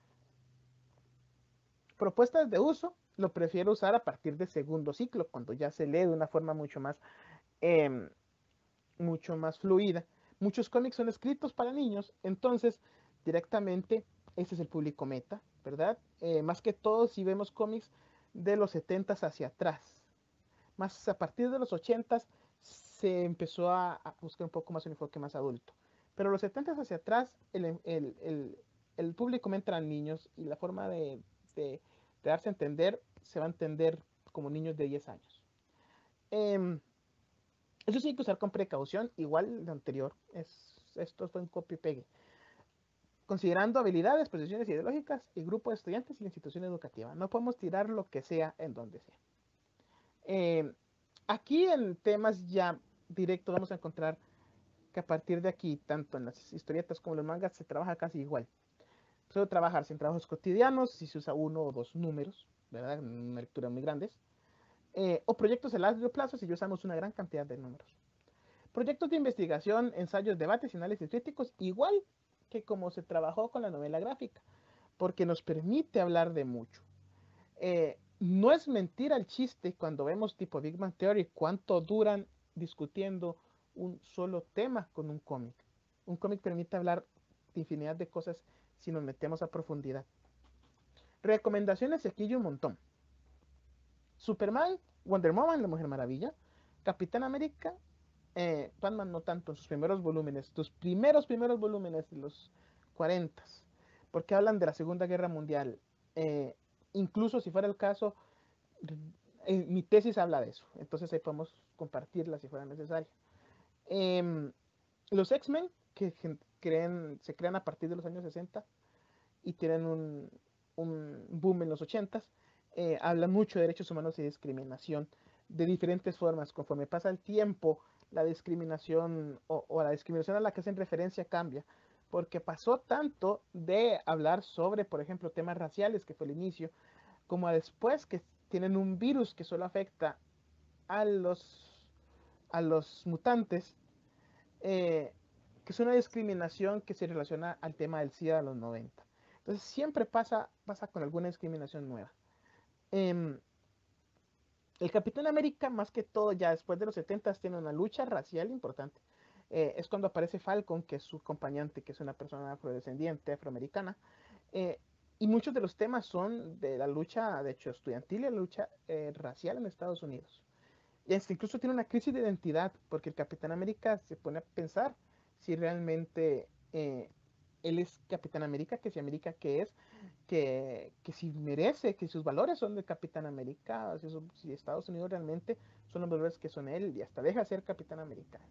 Propuestas de uso, lo prefiero usar a partir de segundo ciclo, cuando ya se lee de una forma mucho más eh, mucho más fluida. Muchos cómics son escritos para niños, entonces directamente ese es el público meta, ¿verdad? Eh, más que todo si vemos cómics de los setentas hacia atrás. Más a partir de los ochentas se empezó a, a buscar un poco más un enfoque más adulto. Pero los setentas hacia atrás el, el, el, el público meta eran niños y la forma de, de, de, darse a entender se va a entender como niños de diez años. Eh, Eso sí hay que usar con precaución, igual lo anterior, es, esto fue un copy-pegue. Considerando habilidades, posiciones ideológicas, el grupo de estudiantes y la institución educativa. No podemos tirar lo que sea en donde sea. Eh, aquí en temas ya directos vamos a encontrar que a partir de aquí, tanto en las historietas como en los mangas, se trabaja casi igual. Suele trabajarse en trabajos cotidianos, si se usa uno o dos números, ¿verdad? Una lectura muy grandes. Eh, o proyectos a largo plazo si usamos una gran cantidad de números. Proyectos de investigación, ensayos, debates y análisis críticos, igual que como se trabajó con la novela gráfica, porque nos permite hablar de mucho. Eh, no es mentira el chiste cuando vemos tipo Big Bang Theory cuánto duran discutiendo un solo tema con un cómic. Un cómic permite hablar infinidad de cosas si nos metemos a profundidad. Recomendaciones, aquí hay un montón. Superman, Wonder Woman, la Mujer Maravilla, Capitán América, eh, Batman no tanto, en sus primeros volúmenes, tus primeros, primeros volúmenes de los cuarenta, porque hablan de la Segunda Guerra Mundial. Eh, incluso si fuera el caso, eh, mi tesis habla de eso, entonces ahí podemos compartirla si fuera necesario. Eh, los X-Men, que creen, se crean a partir de los años sesenta y tienen un, un boom en los ochenta, eh, hablan mucho de derechos humanos y discriminación de diferentes formas. Conforme pasa el tiempo, la discriminación o, o la discriminación a la que hacen referencia cambia, porque pasó tanto de hablar sobre, por ejemplo, temas raciales, que fue el inicio, como a después que tienen un virus que solo afecta a los, a los mutantes, eh, que es una discriminación que se relaciona al tema del SIDA de los noventa. Entonces siempre pasa, pasa con alguna discriminación nueva. Eh, el Capitán América, más que todo, ya después de los setenta, tiene una lucha racial importante. Eh, es cuando aparece Falcon, que es su acompañante, que es una persona afrodescendiente, afroamericana. Eh, y muchos de los temas son de la lucha, de hecho, estudiantil y la lucha eh, racial en Estados Unidos. Y este incluso tiene una crisis de identidad, porque el Capitán América se pone a pensar si realmente eh, él es Capitán América, que si América que es, que, que si merece, que sus valores son de Capitán América, si, eso, si Estados Unidos realmente son los valores que son él, y hasta deja de ser Capitán América.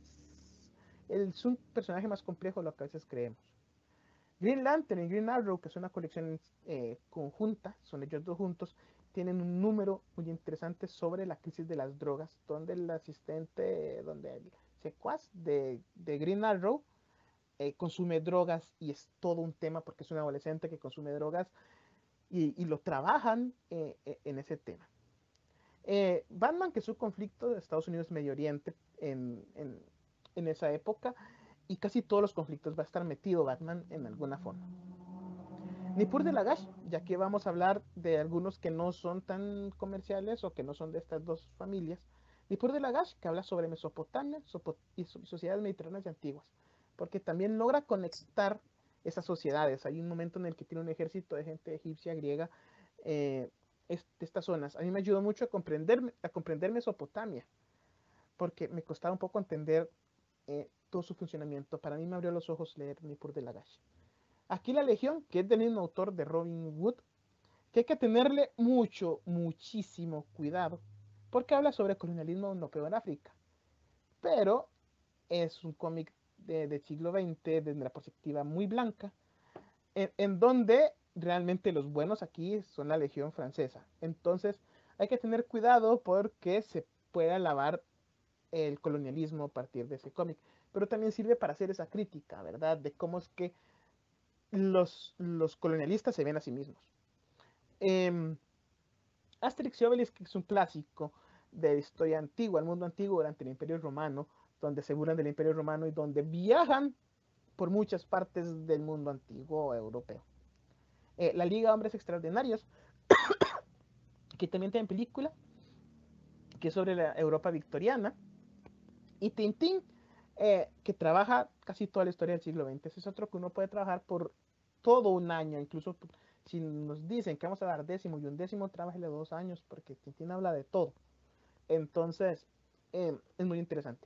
Él es un personaje más complejo de lo que a veces creemos. Green Lantern y Green Arrow, que es una colección eh, conjunta, son ellos dos juntos, tienen un número muy interesante sobre la crisis de las drogas, donde el asistente, donde el secuaz de, de Green Arrow eh, consume drogas y es todo un tema porque es un adolescente que consume drogas y, y lo trabajan eh, en ese tema. Eh, Batman, que es un conflicto de Estados Unidos Medio Oriente en, en, en esa época, y casi todos los conflictos va a estar metido Batman en alguna forma. Nippur de Lagash, ya que vamos a hablar de algunos que no son tan comerciales o que no son de estas dos familias. Nippur de Lagash, que habla sobre Mesopotamia y sociedades mediterráneas y antiguas, porque también logra conectar esas sociedades. Hay un momento en el que tiene un ejército de gente egipcia, griega, eh, de estas zonas. A mí me ayudó mucho a comprender, a comprender Mesopotamia, porque me costaba un poco entender eh, todo su funcionamiento. Para mí me abrió los ojos leer Nippur de Lagash. Aquí la Legión, que es del mismo autor de Robin Hood, que hay que tenerle mucho, muchísimo cuidado, porque habla sobre colonialismo europeo en África. Pero es un cómic de, de siglo veinte, desde la perspectiva muy blanca, en, en donde realmente los buenos aquí son la Legión francesa. Entonces hay que tener cuidado porque se pueda lavar el colonialismo a partir de ese cómic. Pero también sirve para hacer esa crítica, ¿verdad? De cómo es que los, los colonialistas se ven a sí mismos. Eh, Asterix y Obelix, que es un clásico de la historia antigua, el mundo antiguo durante el Imperio Romano, donde se burlan del Imperio Romano y donde viajan por muchas partes del mundo antiguo europeo. Eh, la Liga de Hombres Extraordinarios, que también tiene película, que es sobre la Europa victoriana, y Tintín, eh, que trabaja casi toda la historia del siglo veinte. Ese es otro que uno puede trabajar por todo un año, incluso si nos dicen que vamos a dar décimo y un décimo, trabajele dos años, porque Tintín habla de todo. Entonces, eh, es muy interesante.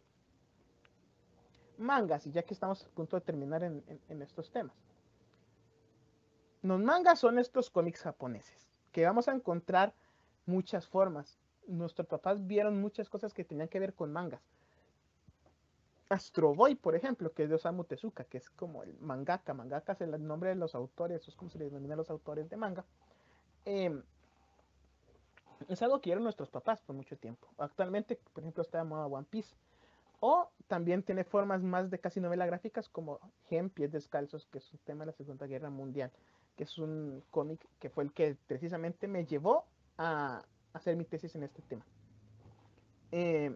Mangas, y ya que estamos a punto de terminar en, en, en estos temas. Los mangas son estos cómics japoneses, que vamos a encontrar muchas formas. Nuestros papás vieron muchas cosas que tenían que ver con mangas. Astro Boy, por ejemplo, que es de Osamu Tezuka, que es como el mangaka. Mangaka es el nombre de los autores, eso es como se les denomina a los autores de manga. Eh, es algo que vieron nuestros papás por mucho tiempo. Actualmente, por ejemplo, está de moda One Piece. O también tiene formas más de casi novela gráficas como Gen, Pies Descalzos, que es un tema de la Segunda Guerra Mundial, que es un cómic que fue el que precisamente me llevó a hacer mi tesis en este tema. Eh,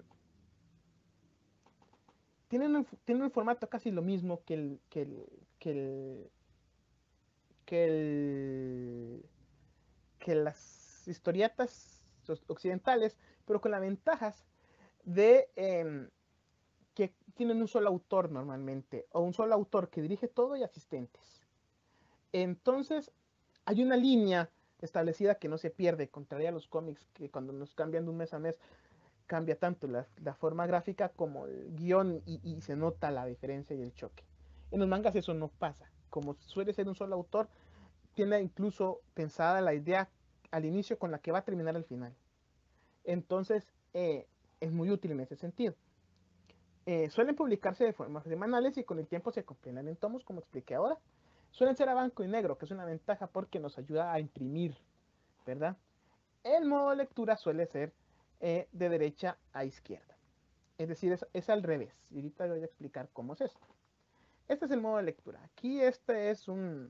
tienen, un, tienen un formato casi lo mismo que el, que el, que el, que el, que las historietas occidentales, pero con las ventajas de eh, que tienen un solo autor normalmente, o un solo autor que dirige todo y asistentes. Entonces, hay una línea establecida que no se pierde, contraria a los cómics, que cuando nos cambian de un mes a mes, cambia tanto la, la forma gráfica como el guión y, y se nota la diferencia y el choque. En los mangas eso no pasa. Como suele ser un solo autor, tiene incluso pensada la idea al inicio con la que va a terminar al final. Entonces, eh, es muy útil en ese sentido. Eh, suelen publicarse de forma semanales y con el tiempo se compilan en tomos, como expliqué ahora. Suelen ser a blanco y negro, que es una ventaja porque nos ayuda a imprimir, ¿verdad? El modo de lectura suele ser eh, de derecha a izquierda. Es decir, es, es al revés. Y ahorita voy a explicar cómo es esto. Este es el modo de lectura. Aquí este es un,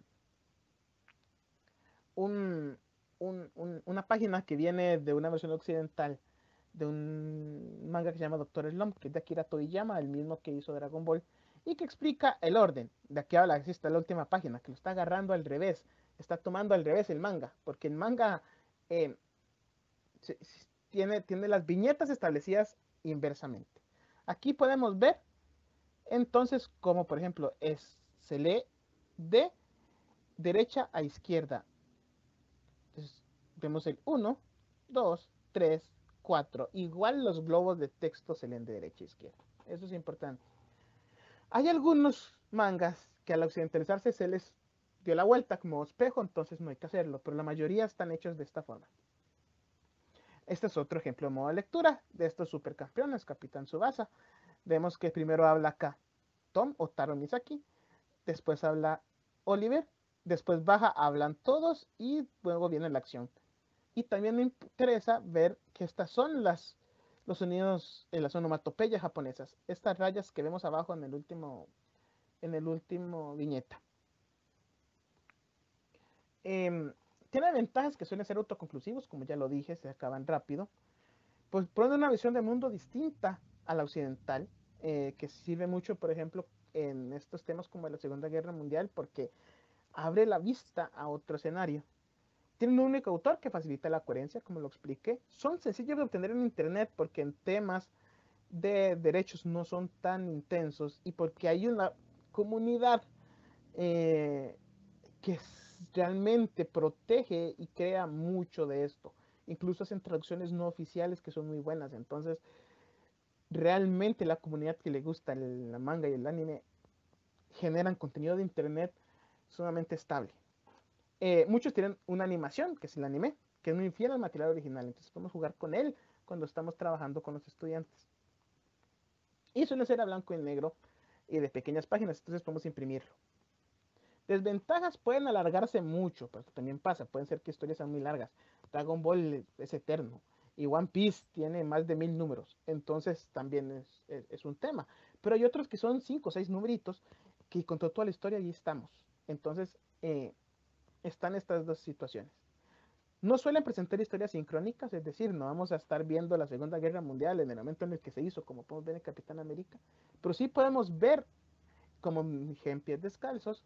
un, un, un, una página que viene de una versión occidental de un manga que se llama Doctor Slump, que es de Akira Toriyama, el mismo que hizo Dragon Ball, y que explica el orden. De aquí habla, aquí está la última página, que lo está agarrando al revés, está tomando al revés el manga, porque el manga eh, se, se, tiene, tiene las viñetas establecidas inversamente. Aquí podemos ver, entonces, como por ejemplo, es, se lee de derecha a izquierda. Entonces, vemos el uno, dos, tres, cuatro. Igual los globos de texto se leen de derecha a izquierda. Eso es importante. Hay algunos mangas que al occidentalizarse se les dio la vuelta como espejo, entonces no hay que hacerlo, pero la mayoría están hechos de esta forma. Este es otro ejemplo de modo de lectura de estos supercampeones, Capitán Tsubasa. Vemos que primero habla acá Tom o Taro Misaki, después habla Oliver, después baja, hablan todos y luego viene la acción. Y también me interesa ver que estas son las, los sonidos, eh, las onomatopeyas japonesas. Estas rayas que vemos abajo en el último, en el último viñeta. Eh, tiene ventajas que suelen ser autoconclusivos, como ya lo dije, se acaban rápido. Pues pone una visión de mundo distinta a la occidental, eh, que sirve mucho, por ejemplo, en estos temas como la Segunda Guerra Mundial, porque abre la vista a otro escenario. Tiene un único autor que facilita la coherencia, como lo expliqué. Son sencillos de obtener en internet porque en temas de derechos no son tan intensos y porque hay una comunidad eh, que realmente protege y crea mucho de esto. Incluso hacen traducciones no oficiales que son muy buenas. Entonces, realmente la comunidad que le gusta el, la manga y el anime generan contenido de internet sumamente estable. Eh, muchos tienen una animación, que es el anime, que es muy fiel al material original, entonces podemos jugar con él cuando estamos trabajando con los estudiantes. Y suele ser a blanco y negro y de pequeñas páginas, entonces podemos imprimirlo. Desventajas pueden alargarse mucho, pero también pasa, pueden ser que historias sean muy largas. Dragon Ball es eterno y One Piece tiene más de mil números, entonces también es, es, es un tema. Pero hay otros que son cinco o seis numeritos que con toda la historia allí estamos. Entonces, eh, están estas dos situaciones. No suelen presentar historias sincrónicas, es decir, no vamos a estar viendo la Segunda Guerra Mundial en el momento en el que se hizo, como podemos ver en Capitán América, pero sí podemos ver, como en Pies Descalzos,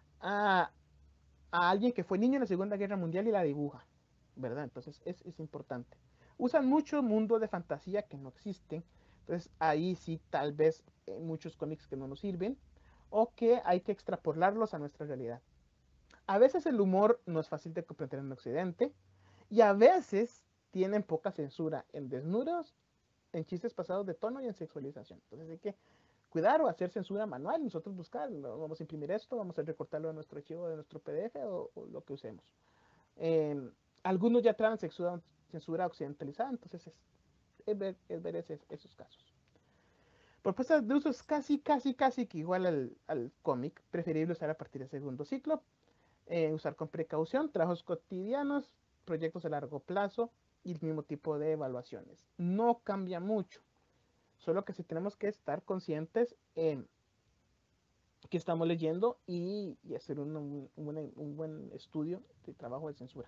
a, a alguien que fue niño en la Segunda Guerra Mundial y la dibuja, ¿verdad? Entonces es, es importante. Usan mucho mundos de fantasía que no existen, entonces ahí sí tal vez eh, muchos cómics que no nos sirven o que hay que extrapolarlos a nuestra realidad. A veces el humor no es fácil de comprender en Occidente y a veces tienen poca censura en desnudos, en chistes pasados de tono y en sexualización. Entonces hay que cuidar o hacer censura manual, nosotros buscar, vamos a imprimir esto, vamos a recortarlo de nuestro archivo, de nuestro P D F o, o lo que usemos. Eh, algunos ya traen censura, censura occidentalizada, entonces es, es ver, es ver ese, esos casos. Propuestas de uso es casi, casi, casi que igual al, al cómic, preferible usar a partir del segundo ciclo. Eh, usar con precaución, trabajos cotidianos, proyectos a largo plazo y el mismo tipo de evaluaciones. No cambia mucho, solo que sí tenemos que estar conscientes en que estamos leyendo y, y hacer un, un, un, un buen estudio de trabajo de censura.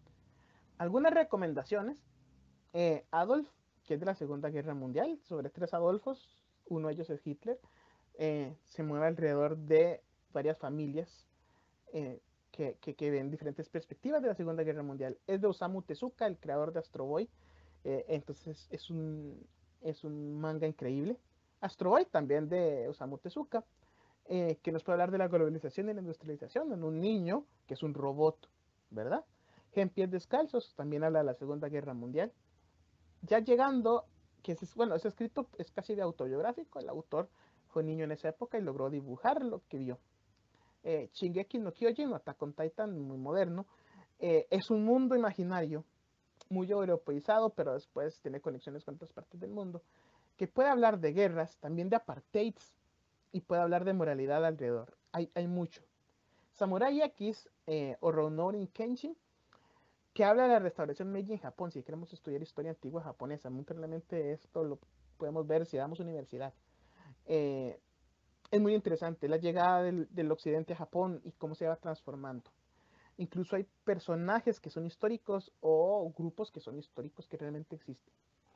Algunas recomendaciones. Eh, Adolf, que es de la Segunda Guerra Mundial, sobre tres Adolfos, uno de ellos es Hitler, eh, se mueve alrededor de varias familias eh, que, que, que, ven diferentes perspectivas de la Segunda Guerra Mundial. Es de Osamu Tezuka, el creador de Astro Boy. Eh, entonces es un, es un manga increíble. Astro Boy, también de Osamu Tezuka, eh, que nos puede hablar de la globalización y la industrialización en un niño que es un robot, ¿verdad? En Pies Descalzos también habla de la Segunda Guerra Mundial. Ya llegando, que es, bueno, ese escrito es casi de autobiográfico, el autor fue niño en esa época y logró dibujar lo que vio. Eh, Shingeki no Kyojin, o Attack on Titan, muy moderno, eh, es un mundo imaginario, muy europeizado, pero después tiene conexiones con otras partes del mundo, que puede hablar de guerras, también de apartheids, y puede hablar de moralidad alrededor. Hay, hay mucho. Samurai X, eh, o Rurouni Kenshin, que habla de la restauración Meiji en Japón. Si queremos estudiar historia antigua japonesa, muy probablemente esto lo podemos ver si damos universidad. Eh, es muy interesante la llegada del, del occidente a Japón y cómo se va transformando. Incluso hay personajes que son históricos o grupos que son históricos que realmente existen.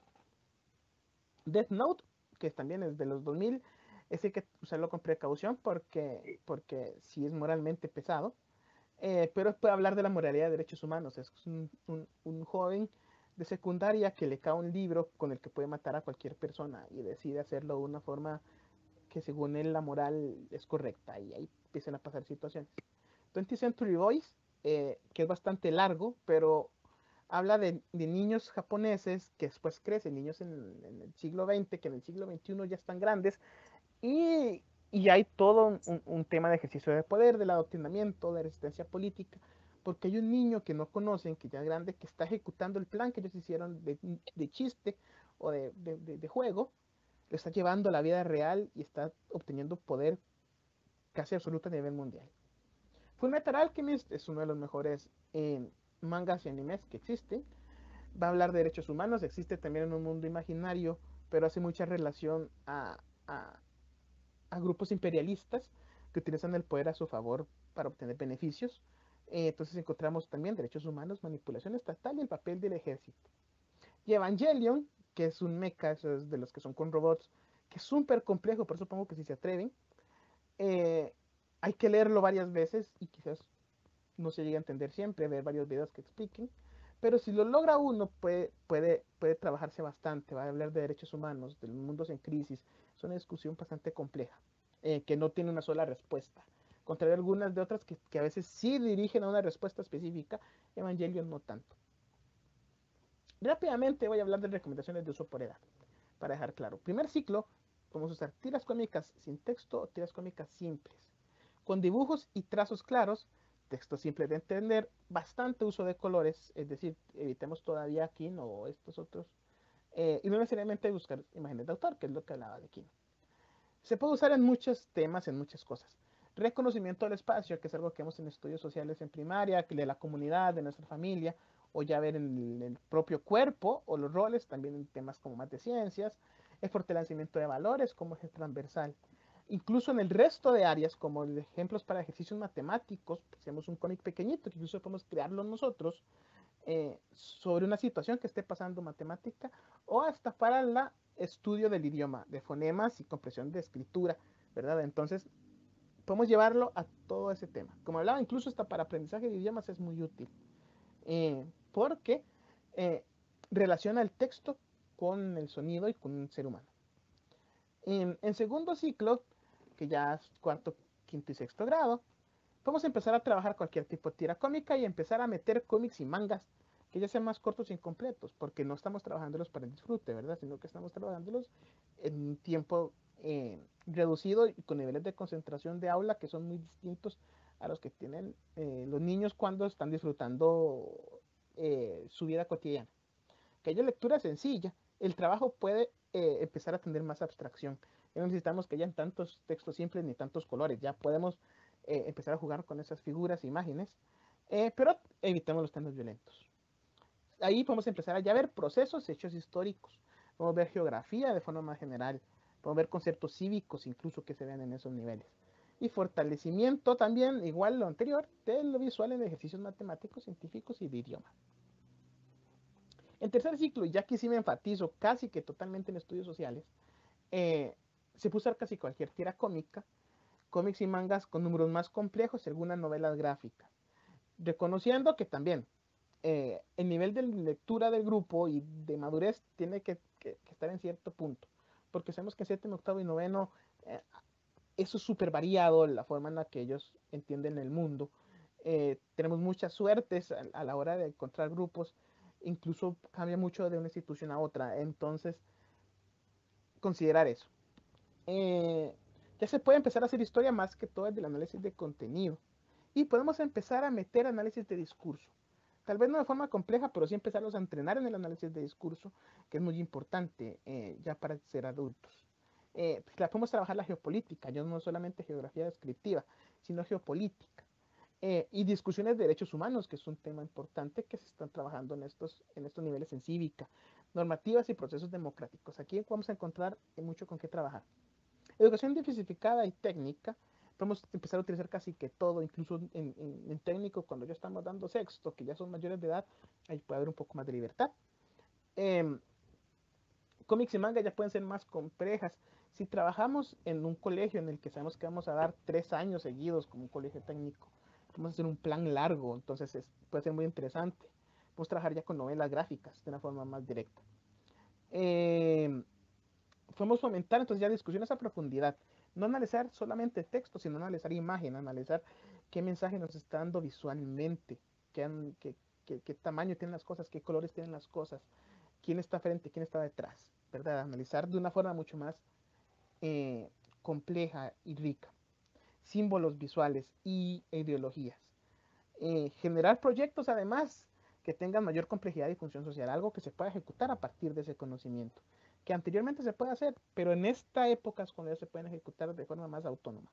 Death Note, que también es de los dos mil, ese hay que usarlo con precaución porque, porque sí es moralmente pesado, eh, pero puede hablar de la moralidad de derechos humanos. Es un, un, un joven de secundaria que le cae un libro con el que puede matar a cualquier persona y decide hacerlo de una forma que según él la moral es correcta, y ahí empiezan a pasar situaciones. twentieth Century Boys, eh, que es bastante largo, pero habla de, de niños japoneses que después crecen, niños en, en, el siglo veinte, que en el siglo veintiuno ya están grandes, y, y hay todo un, un, tema de ejercicio de poder, del adoctrinamiento, de resistencia política, porque hay un niño que no conocen, que ya es grande, que está ejecutando el plan que ellos hicieron de, de chiste o de, de, de, de juego, lo está llevando a la vida real y está obteniendo poder casi absoluto a nivel mundial. Fullmetal Alchemist es uno de los mejores eh, mangas y animes que existen. Va a hablar de derechos humanos, existe también en un mundo imaginario, pero hace mucha relación a, a, a grupos imperialistas que utilizan el poder a su favor para obtener beneficios. Eh, entonces encontramos también derechos humanos, manipulación estatal y el papel del ejército. Y Evangelion, que es un mecha, eso es de los que son con robots, que es súper complejo, pero supongo que si se atreven, eh, hay que leerlo varias veces y quizás no se llegue a entender siempre, ver varios videos que expliquen, pero si lo logra uno puede, puede, puede trabajarse bastante, va a hablar de derechos humanos, de los mundos en crisis, es una discusión bastante compleja, eh, que no tiene una sola respuesta, contrario a algunas de otras que, que a veces sí dirigen a una respuesta específica, Evangelion no tanto. Rápidamente voy a hablar de recomendaciones de uso por edad, para dejar claro. Primer ciclo, vamos a usar tiras cómicas sin texto o tiras cómicas simples, con dibujos y trazos claros, texto simple de entender, bastante uso de colores, es decir, evitemos todavía Kino o estos otros, eh, y no necesariamente buscar imágenes de autor, que es lo que hablaba de Kino. Se puede usar en muchos temas, en muchas cosas. Reconocimiento del espacio, que es algo que vemos en estudios sociales en primaria, que de la comunidad, de nuestra familia, o ya ver en el, el propio cuerpo o los roles, también en temas como más de ciencias, el fortalecimiento de valores como eje transversal. Incluso en el resto de áreas, como ejemplos para ejercicios matemáticos, hacemos un cómic pequeñito que incluso podemos crearlo nosotros, eh, sobre una situación que esté pasando matemática, o hasta para el estudio del idioma, de fonemas y compresión de escritura, ¿verdad? Entonces, podemos llevarlo a todo ese tema. Como hablaba, incluso hasta para aprendizaje de idiomas es muy útil, eh, porque eh, relaciona el texto con el sonido y con un ser humano. En, en segundo ciclo, que ya es cuarto, quinto y sexto grado, podemos empezar a trabajar cualquier tipo de tira cómica y empezar a meter cómics y mangas que ya sean más cortos e incompletos, porque no estamos trabajándolos para el disfrute, ¿verdad? Sino que estamos trabajándolos en un tiempo eh, reducido y con niveles de concentración de aula que son muy distintos a los que tienen eh, los niños cuando están disfrutando eh, su vida cotidiana. Que haya lectura sencilla, el trabajo puede eh, empezar a tener más abstracción. Ya no necesitamos que hayan tantos textos simples ni tantos colores, ya podemos eh, empezar a jugar con esas figuras, imágenes, eh, pero evitemos los temas violentos. Ahí podemos empezar a ya ver procesos, hechos históricos, podemos ver geografía de forma más general, podemos ver conceptos cívicos incluso que se vean en esos niveles. Y fortalecimiento también, igual lo anterior, de lo visual en ejercicios matemáticos, científicos y de idioma. En tercer ciclo, y ya que sí me enfatizo casi que totalmente en estudios sociales, eh, se puede usar casi cualquier tira cómica, cómics y mangas con números más complejos y algunas novelas gráficas, reconociendo que también eh, el nivel de lectura del grupo y de madurez tiene que, que, que estar en cierto punto, porque sabemos que en séptimo, octavo y noveno eh, eso es súper variado, la forma en la que ellos entienden el mundo. Eh, tenemos muchas suertes a, a la hora de encontrar grupos, incluso cambia mucho de una institución a otra, entonces considerar eso. Eh, ya se puede empezar a hacer historia más que todo del análisis de contenido y podemos empezar a meter análisis de discurso. Tal vez no de forma compleja, pero sí empezarlos a entrenar en el análisis de discurso, que es muy importante eh, ya para ser adultos. Eh, pues la podemos trabajar la geopolítica, yo no solamente geografía descriptiva, sino geopolítica. Eh, y discusiones de derechos humanos, que es un tema importante que se están trabajando en estos, en estos niveles en cívica, normativas y procesos democráticos. Aquí vamos a encontrar mucho con qué trabajar. Educación diversificada y técnica, podemos empezar a utilizar casi que todo, incluso en, en, en técnico, cuando ya estamos dando sexto, que ya son mayores de edad, ahí puede haber un poco más de libertad. Eh, cómics y manga ya pueden ser más complejas. Si trabajamos en un colegio en el que sabemos que vamos a dar tres años seguidos como un colegio técnico, vamos a hacer un plan largo, entonces es, puede ser muy interesante. Podemos trabajar ya con novelas gráficas de una forma más directa. Eh, podemos fomentar entonces ya discusiones a profundidad. No analizar solamente texto, sino analizar imagen, analizar qué mensaje nos está dando visualmente, qué, qué, qué, qué tamaño tienen las cosas, qué colores tienen las cosas, quién está frente, quién está detrás, ¿verdad? Analizar de una forma mucho más eh, compleja y rica. Símbolos visuales y ideologías. Eh, generar proyectos además que tengan mayor complejidad y función social, algo que se pueda ejecutar a partir de ese conocimiento, que anteriormente se puede hacer, pero en esta época es cuando ya se pueden ejecutar de forma más autónoma.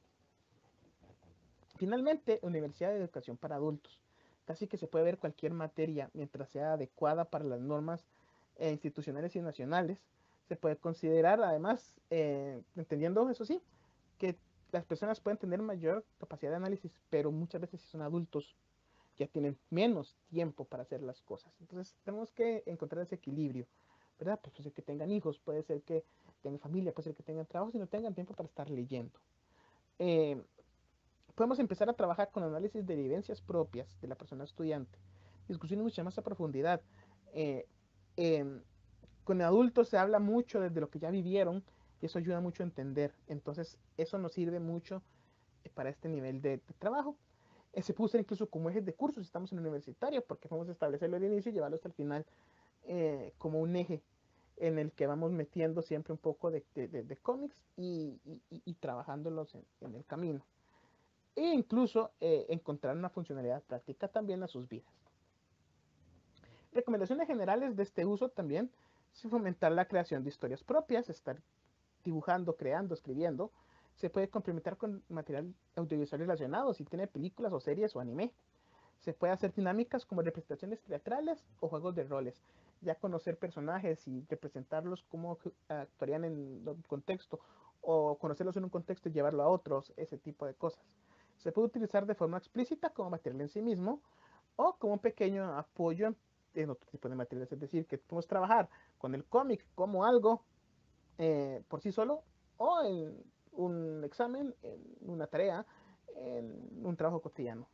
Finalmente, Universidad de Educación para Adultos. Casi que se puede ver cualquier materia mientras sea adecuada para las normas eh, institucionales y nacionales. Se puede considerar además, eh, entendiendo eso sí, que las personas pueden tener mayor capacidad de análisis, pero muchas veces si son adultos ya tienen menos tiempo para hacer las cosas. Entonces tenemos que encontrar ese equilibrio, ¿verdad? Pues puede ser que tengan hijos, puede ser que tengan familia, puede ser que tengan trabajo, y no tengan tiempo para estar leyendo. Eh, podemos empezar a trabajar con análisis de vivencias propias de la persona estudiante, discusiones mucho más a profundidad. Eh, eh, con adultos se habla mucho desde lo que ya vivieron y eso ayuda mucho a entender. Entonces eso nos sirve mucho para este nivel de, de trabajo. Eh, se puede usar incluso como ejes de cursos si estamos en el universitario, porque vamos a establecerlo al inicio y llevarlo hasta el final eh, como un eje en el que vamos metiendo siempre un poco de, de, de, de cómics y, y, y trabajándolos en, en, el camino. E incluso eh, encontrar una funcionalidad práctica también a sus vidas. Recomendaciones generales de este uso también es fomentar la creación de historias propias, estar dibujando, creando, escribiendo. Se puede complementar con material audiovisual relacionado, si tiene películas o series o anime. Se puede hacer dinámicas como representaciones teatrales o juegos de roles. Ya conocer personajes y representarlos cómo actuarían en un contexto o conocerlos en un contexto y llevarlo a otros, ese tipo de cosas. Se puede utilizar de forma explícita como material en sí mismo o como un pequeño apoyo en, en otro tipo de materiales. Es decir, que podemos trabajar con el cómic como algo eh, por sí solo o en un examen, en una tarea, en un trabajo cotidiano.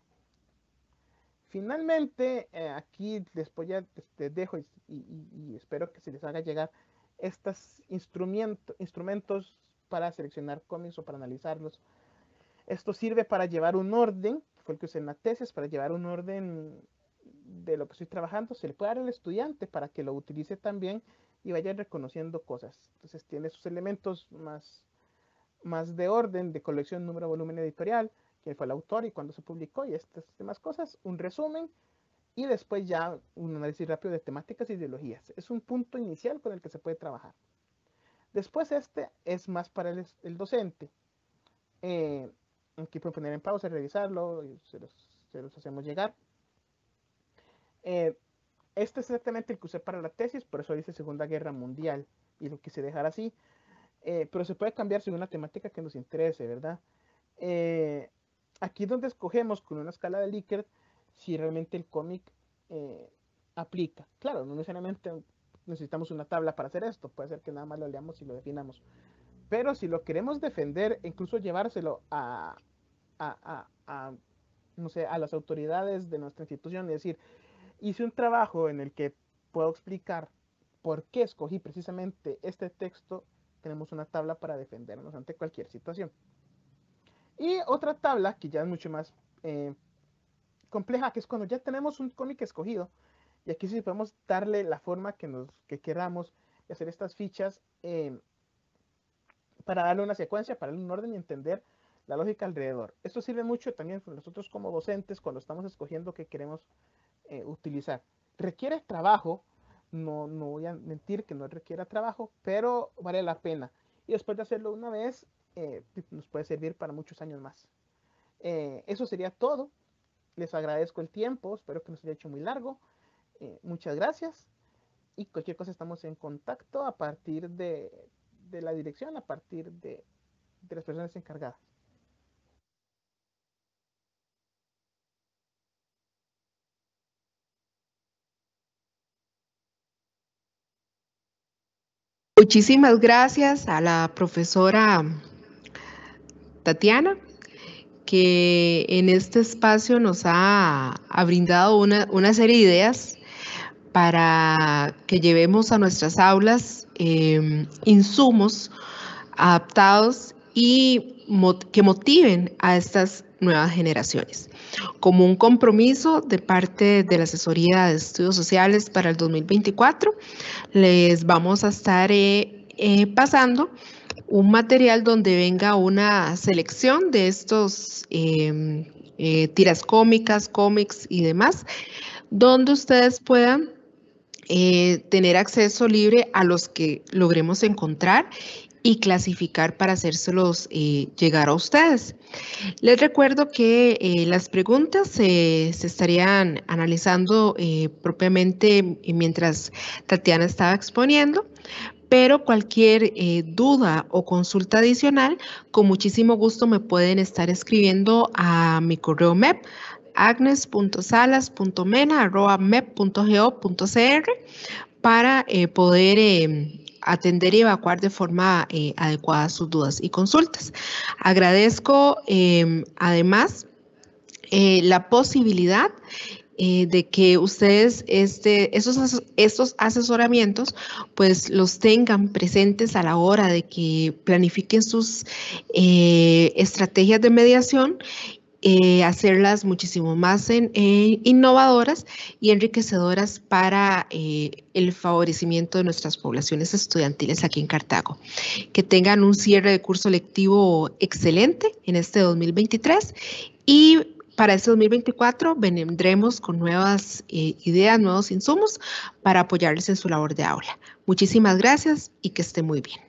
Finalmente, eh, aquí después ya te dejo y, y, y, espero que se les haga llegar estos instrumento, instrumentos para seleccionar cómics o para analizarlos. Esto sirve para llevar un orden, fue el que usé en la tesis, para llevar un orden de lo que estoy trabajando. Se le puede dar al estudiante para que lo utilice también y vaya reconociendo cosas. Entonces tiene sus elementos más, más de orden, de colección, número, volumen editorial, quién fue el autor y cuándo se publicó y estas demás cosas, un resumen y después ya un análisis rápido de temáticas e ideologías. Es un punto inicial con el que se puede trabajar. Después este es más para el, el docente. Eh, aquí pueden poner en pausa, revisarlo y se los, se los hacemos llegar. Eh, este es exactamente el que usé para la tesis, por eso dice Segunda Guerra Mundial y lo quise dejar así. Eh, pero se puede cambiar según la temática que nos interese, ¿verdad? Eh, aquí es donde escogemos con una escala de Likert si realmente el cómic eh, aplica. Claro, no necesariamente necesitamos una tabla para hacer esto, puede ser que nada más lo leamos y lo definamos. Pero si lo queremos defender, incluso llevárselo a, a, a, a no sé, a las autoridades de nuestra institución y decir, hice un trabajo en el que puedo explicar por qué escogí precisamente este texto tenemos una tabla para defendernos ante cualquier situación. Y otra tabla que ya es mucho más eh, compleja, que es cuando ya tenemos un cómic escogido, y aquí sí podemos darle la forma que, nos, que queramos y hacer estas fichas eh, para darle una secuencia, para darle un orden y entender la lógica alrededor. Esto sirve mucho también para nosotros como docentes cuando estamos escogiendo qué queremos eh, utilizar. Requiere trabajo, no, no voy a mentir que no requiera trabajo, pero vale la pena. Y después de hacerlo una vez, eh, nos puede servir para muchos años más. Eh, eso sería todo. Les agradezco el tiempo, espero que no se haya hecho muy largo. Eh, muchas gracias. Y cualquier cosa estamos en contacto a partir de, de la dirección, a partir de, de las personas encargadas. Muchísimas gracias a la profesora Tatiana, que en este espacio nos ha, ha brindado una, una serie de ideas para que llevemos a nuestras aulas eh, insumos adaptados y mot que motiven a estas nuevas generaciones. Como un compromiso de parte de la Asesoría de Estudios Sociales para el dos mil veinticuatro, les vamos a estar eh, eh, pasando un material donde venga una selección de estos eh, eh, tiras cómicas, cómics y demás, donde ustedes puedan eh, tener acceso libre a los que logremos encontrar y clasificar para hacérselos eh, llegar a ustedes. Les recuerdo que eh, las preguntas eh, se estarían analizando eh, propiamente mientras Tatiana estaba exponiendo, pero cualquier eh, duda o consulta adicional, con muchísimo gusto me pueden estar escribiendo a mi correo M E P, agnes punto salas punto mena arroba mep punto go punto cr, para eh, poder eh, atender y evacuar de forma eh, adecuada sus dudas y consultas. Agradezco eh, además eh, la posibilidad eh, de que ustedes este, esos, estos asesoramientos pues los tengan presentes a la hora de que planifiquen sus eh, estrategias de mediación, eh, hacerlas muchísimo más en, eh, innovadoras y enriquecedoras para eh, el favorecimiento de nuestras poblaciones estudiantiles aquí en Cartago. Que tengan un cierre de curso lectivo excelente en este dos mil veintitrés, y para este dos mil veinticuatro vendremos con nuevas eh, ideas, nuevos insumos para apoyarles en su labor de aula. Muchísimas gracias y que esté muy bien.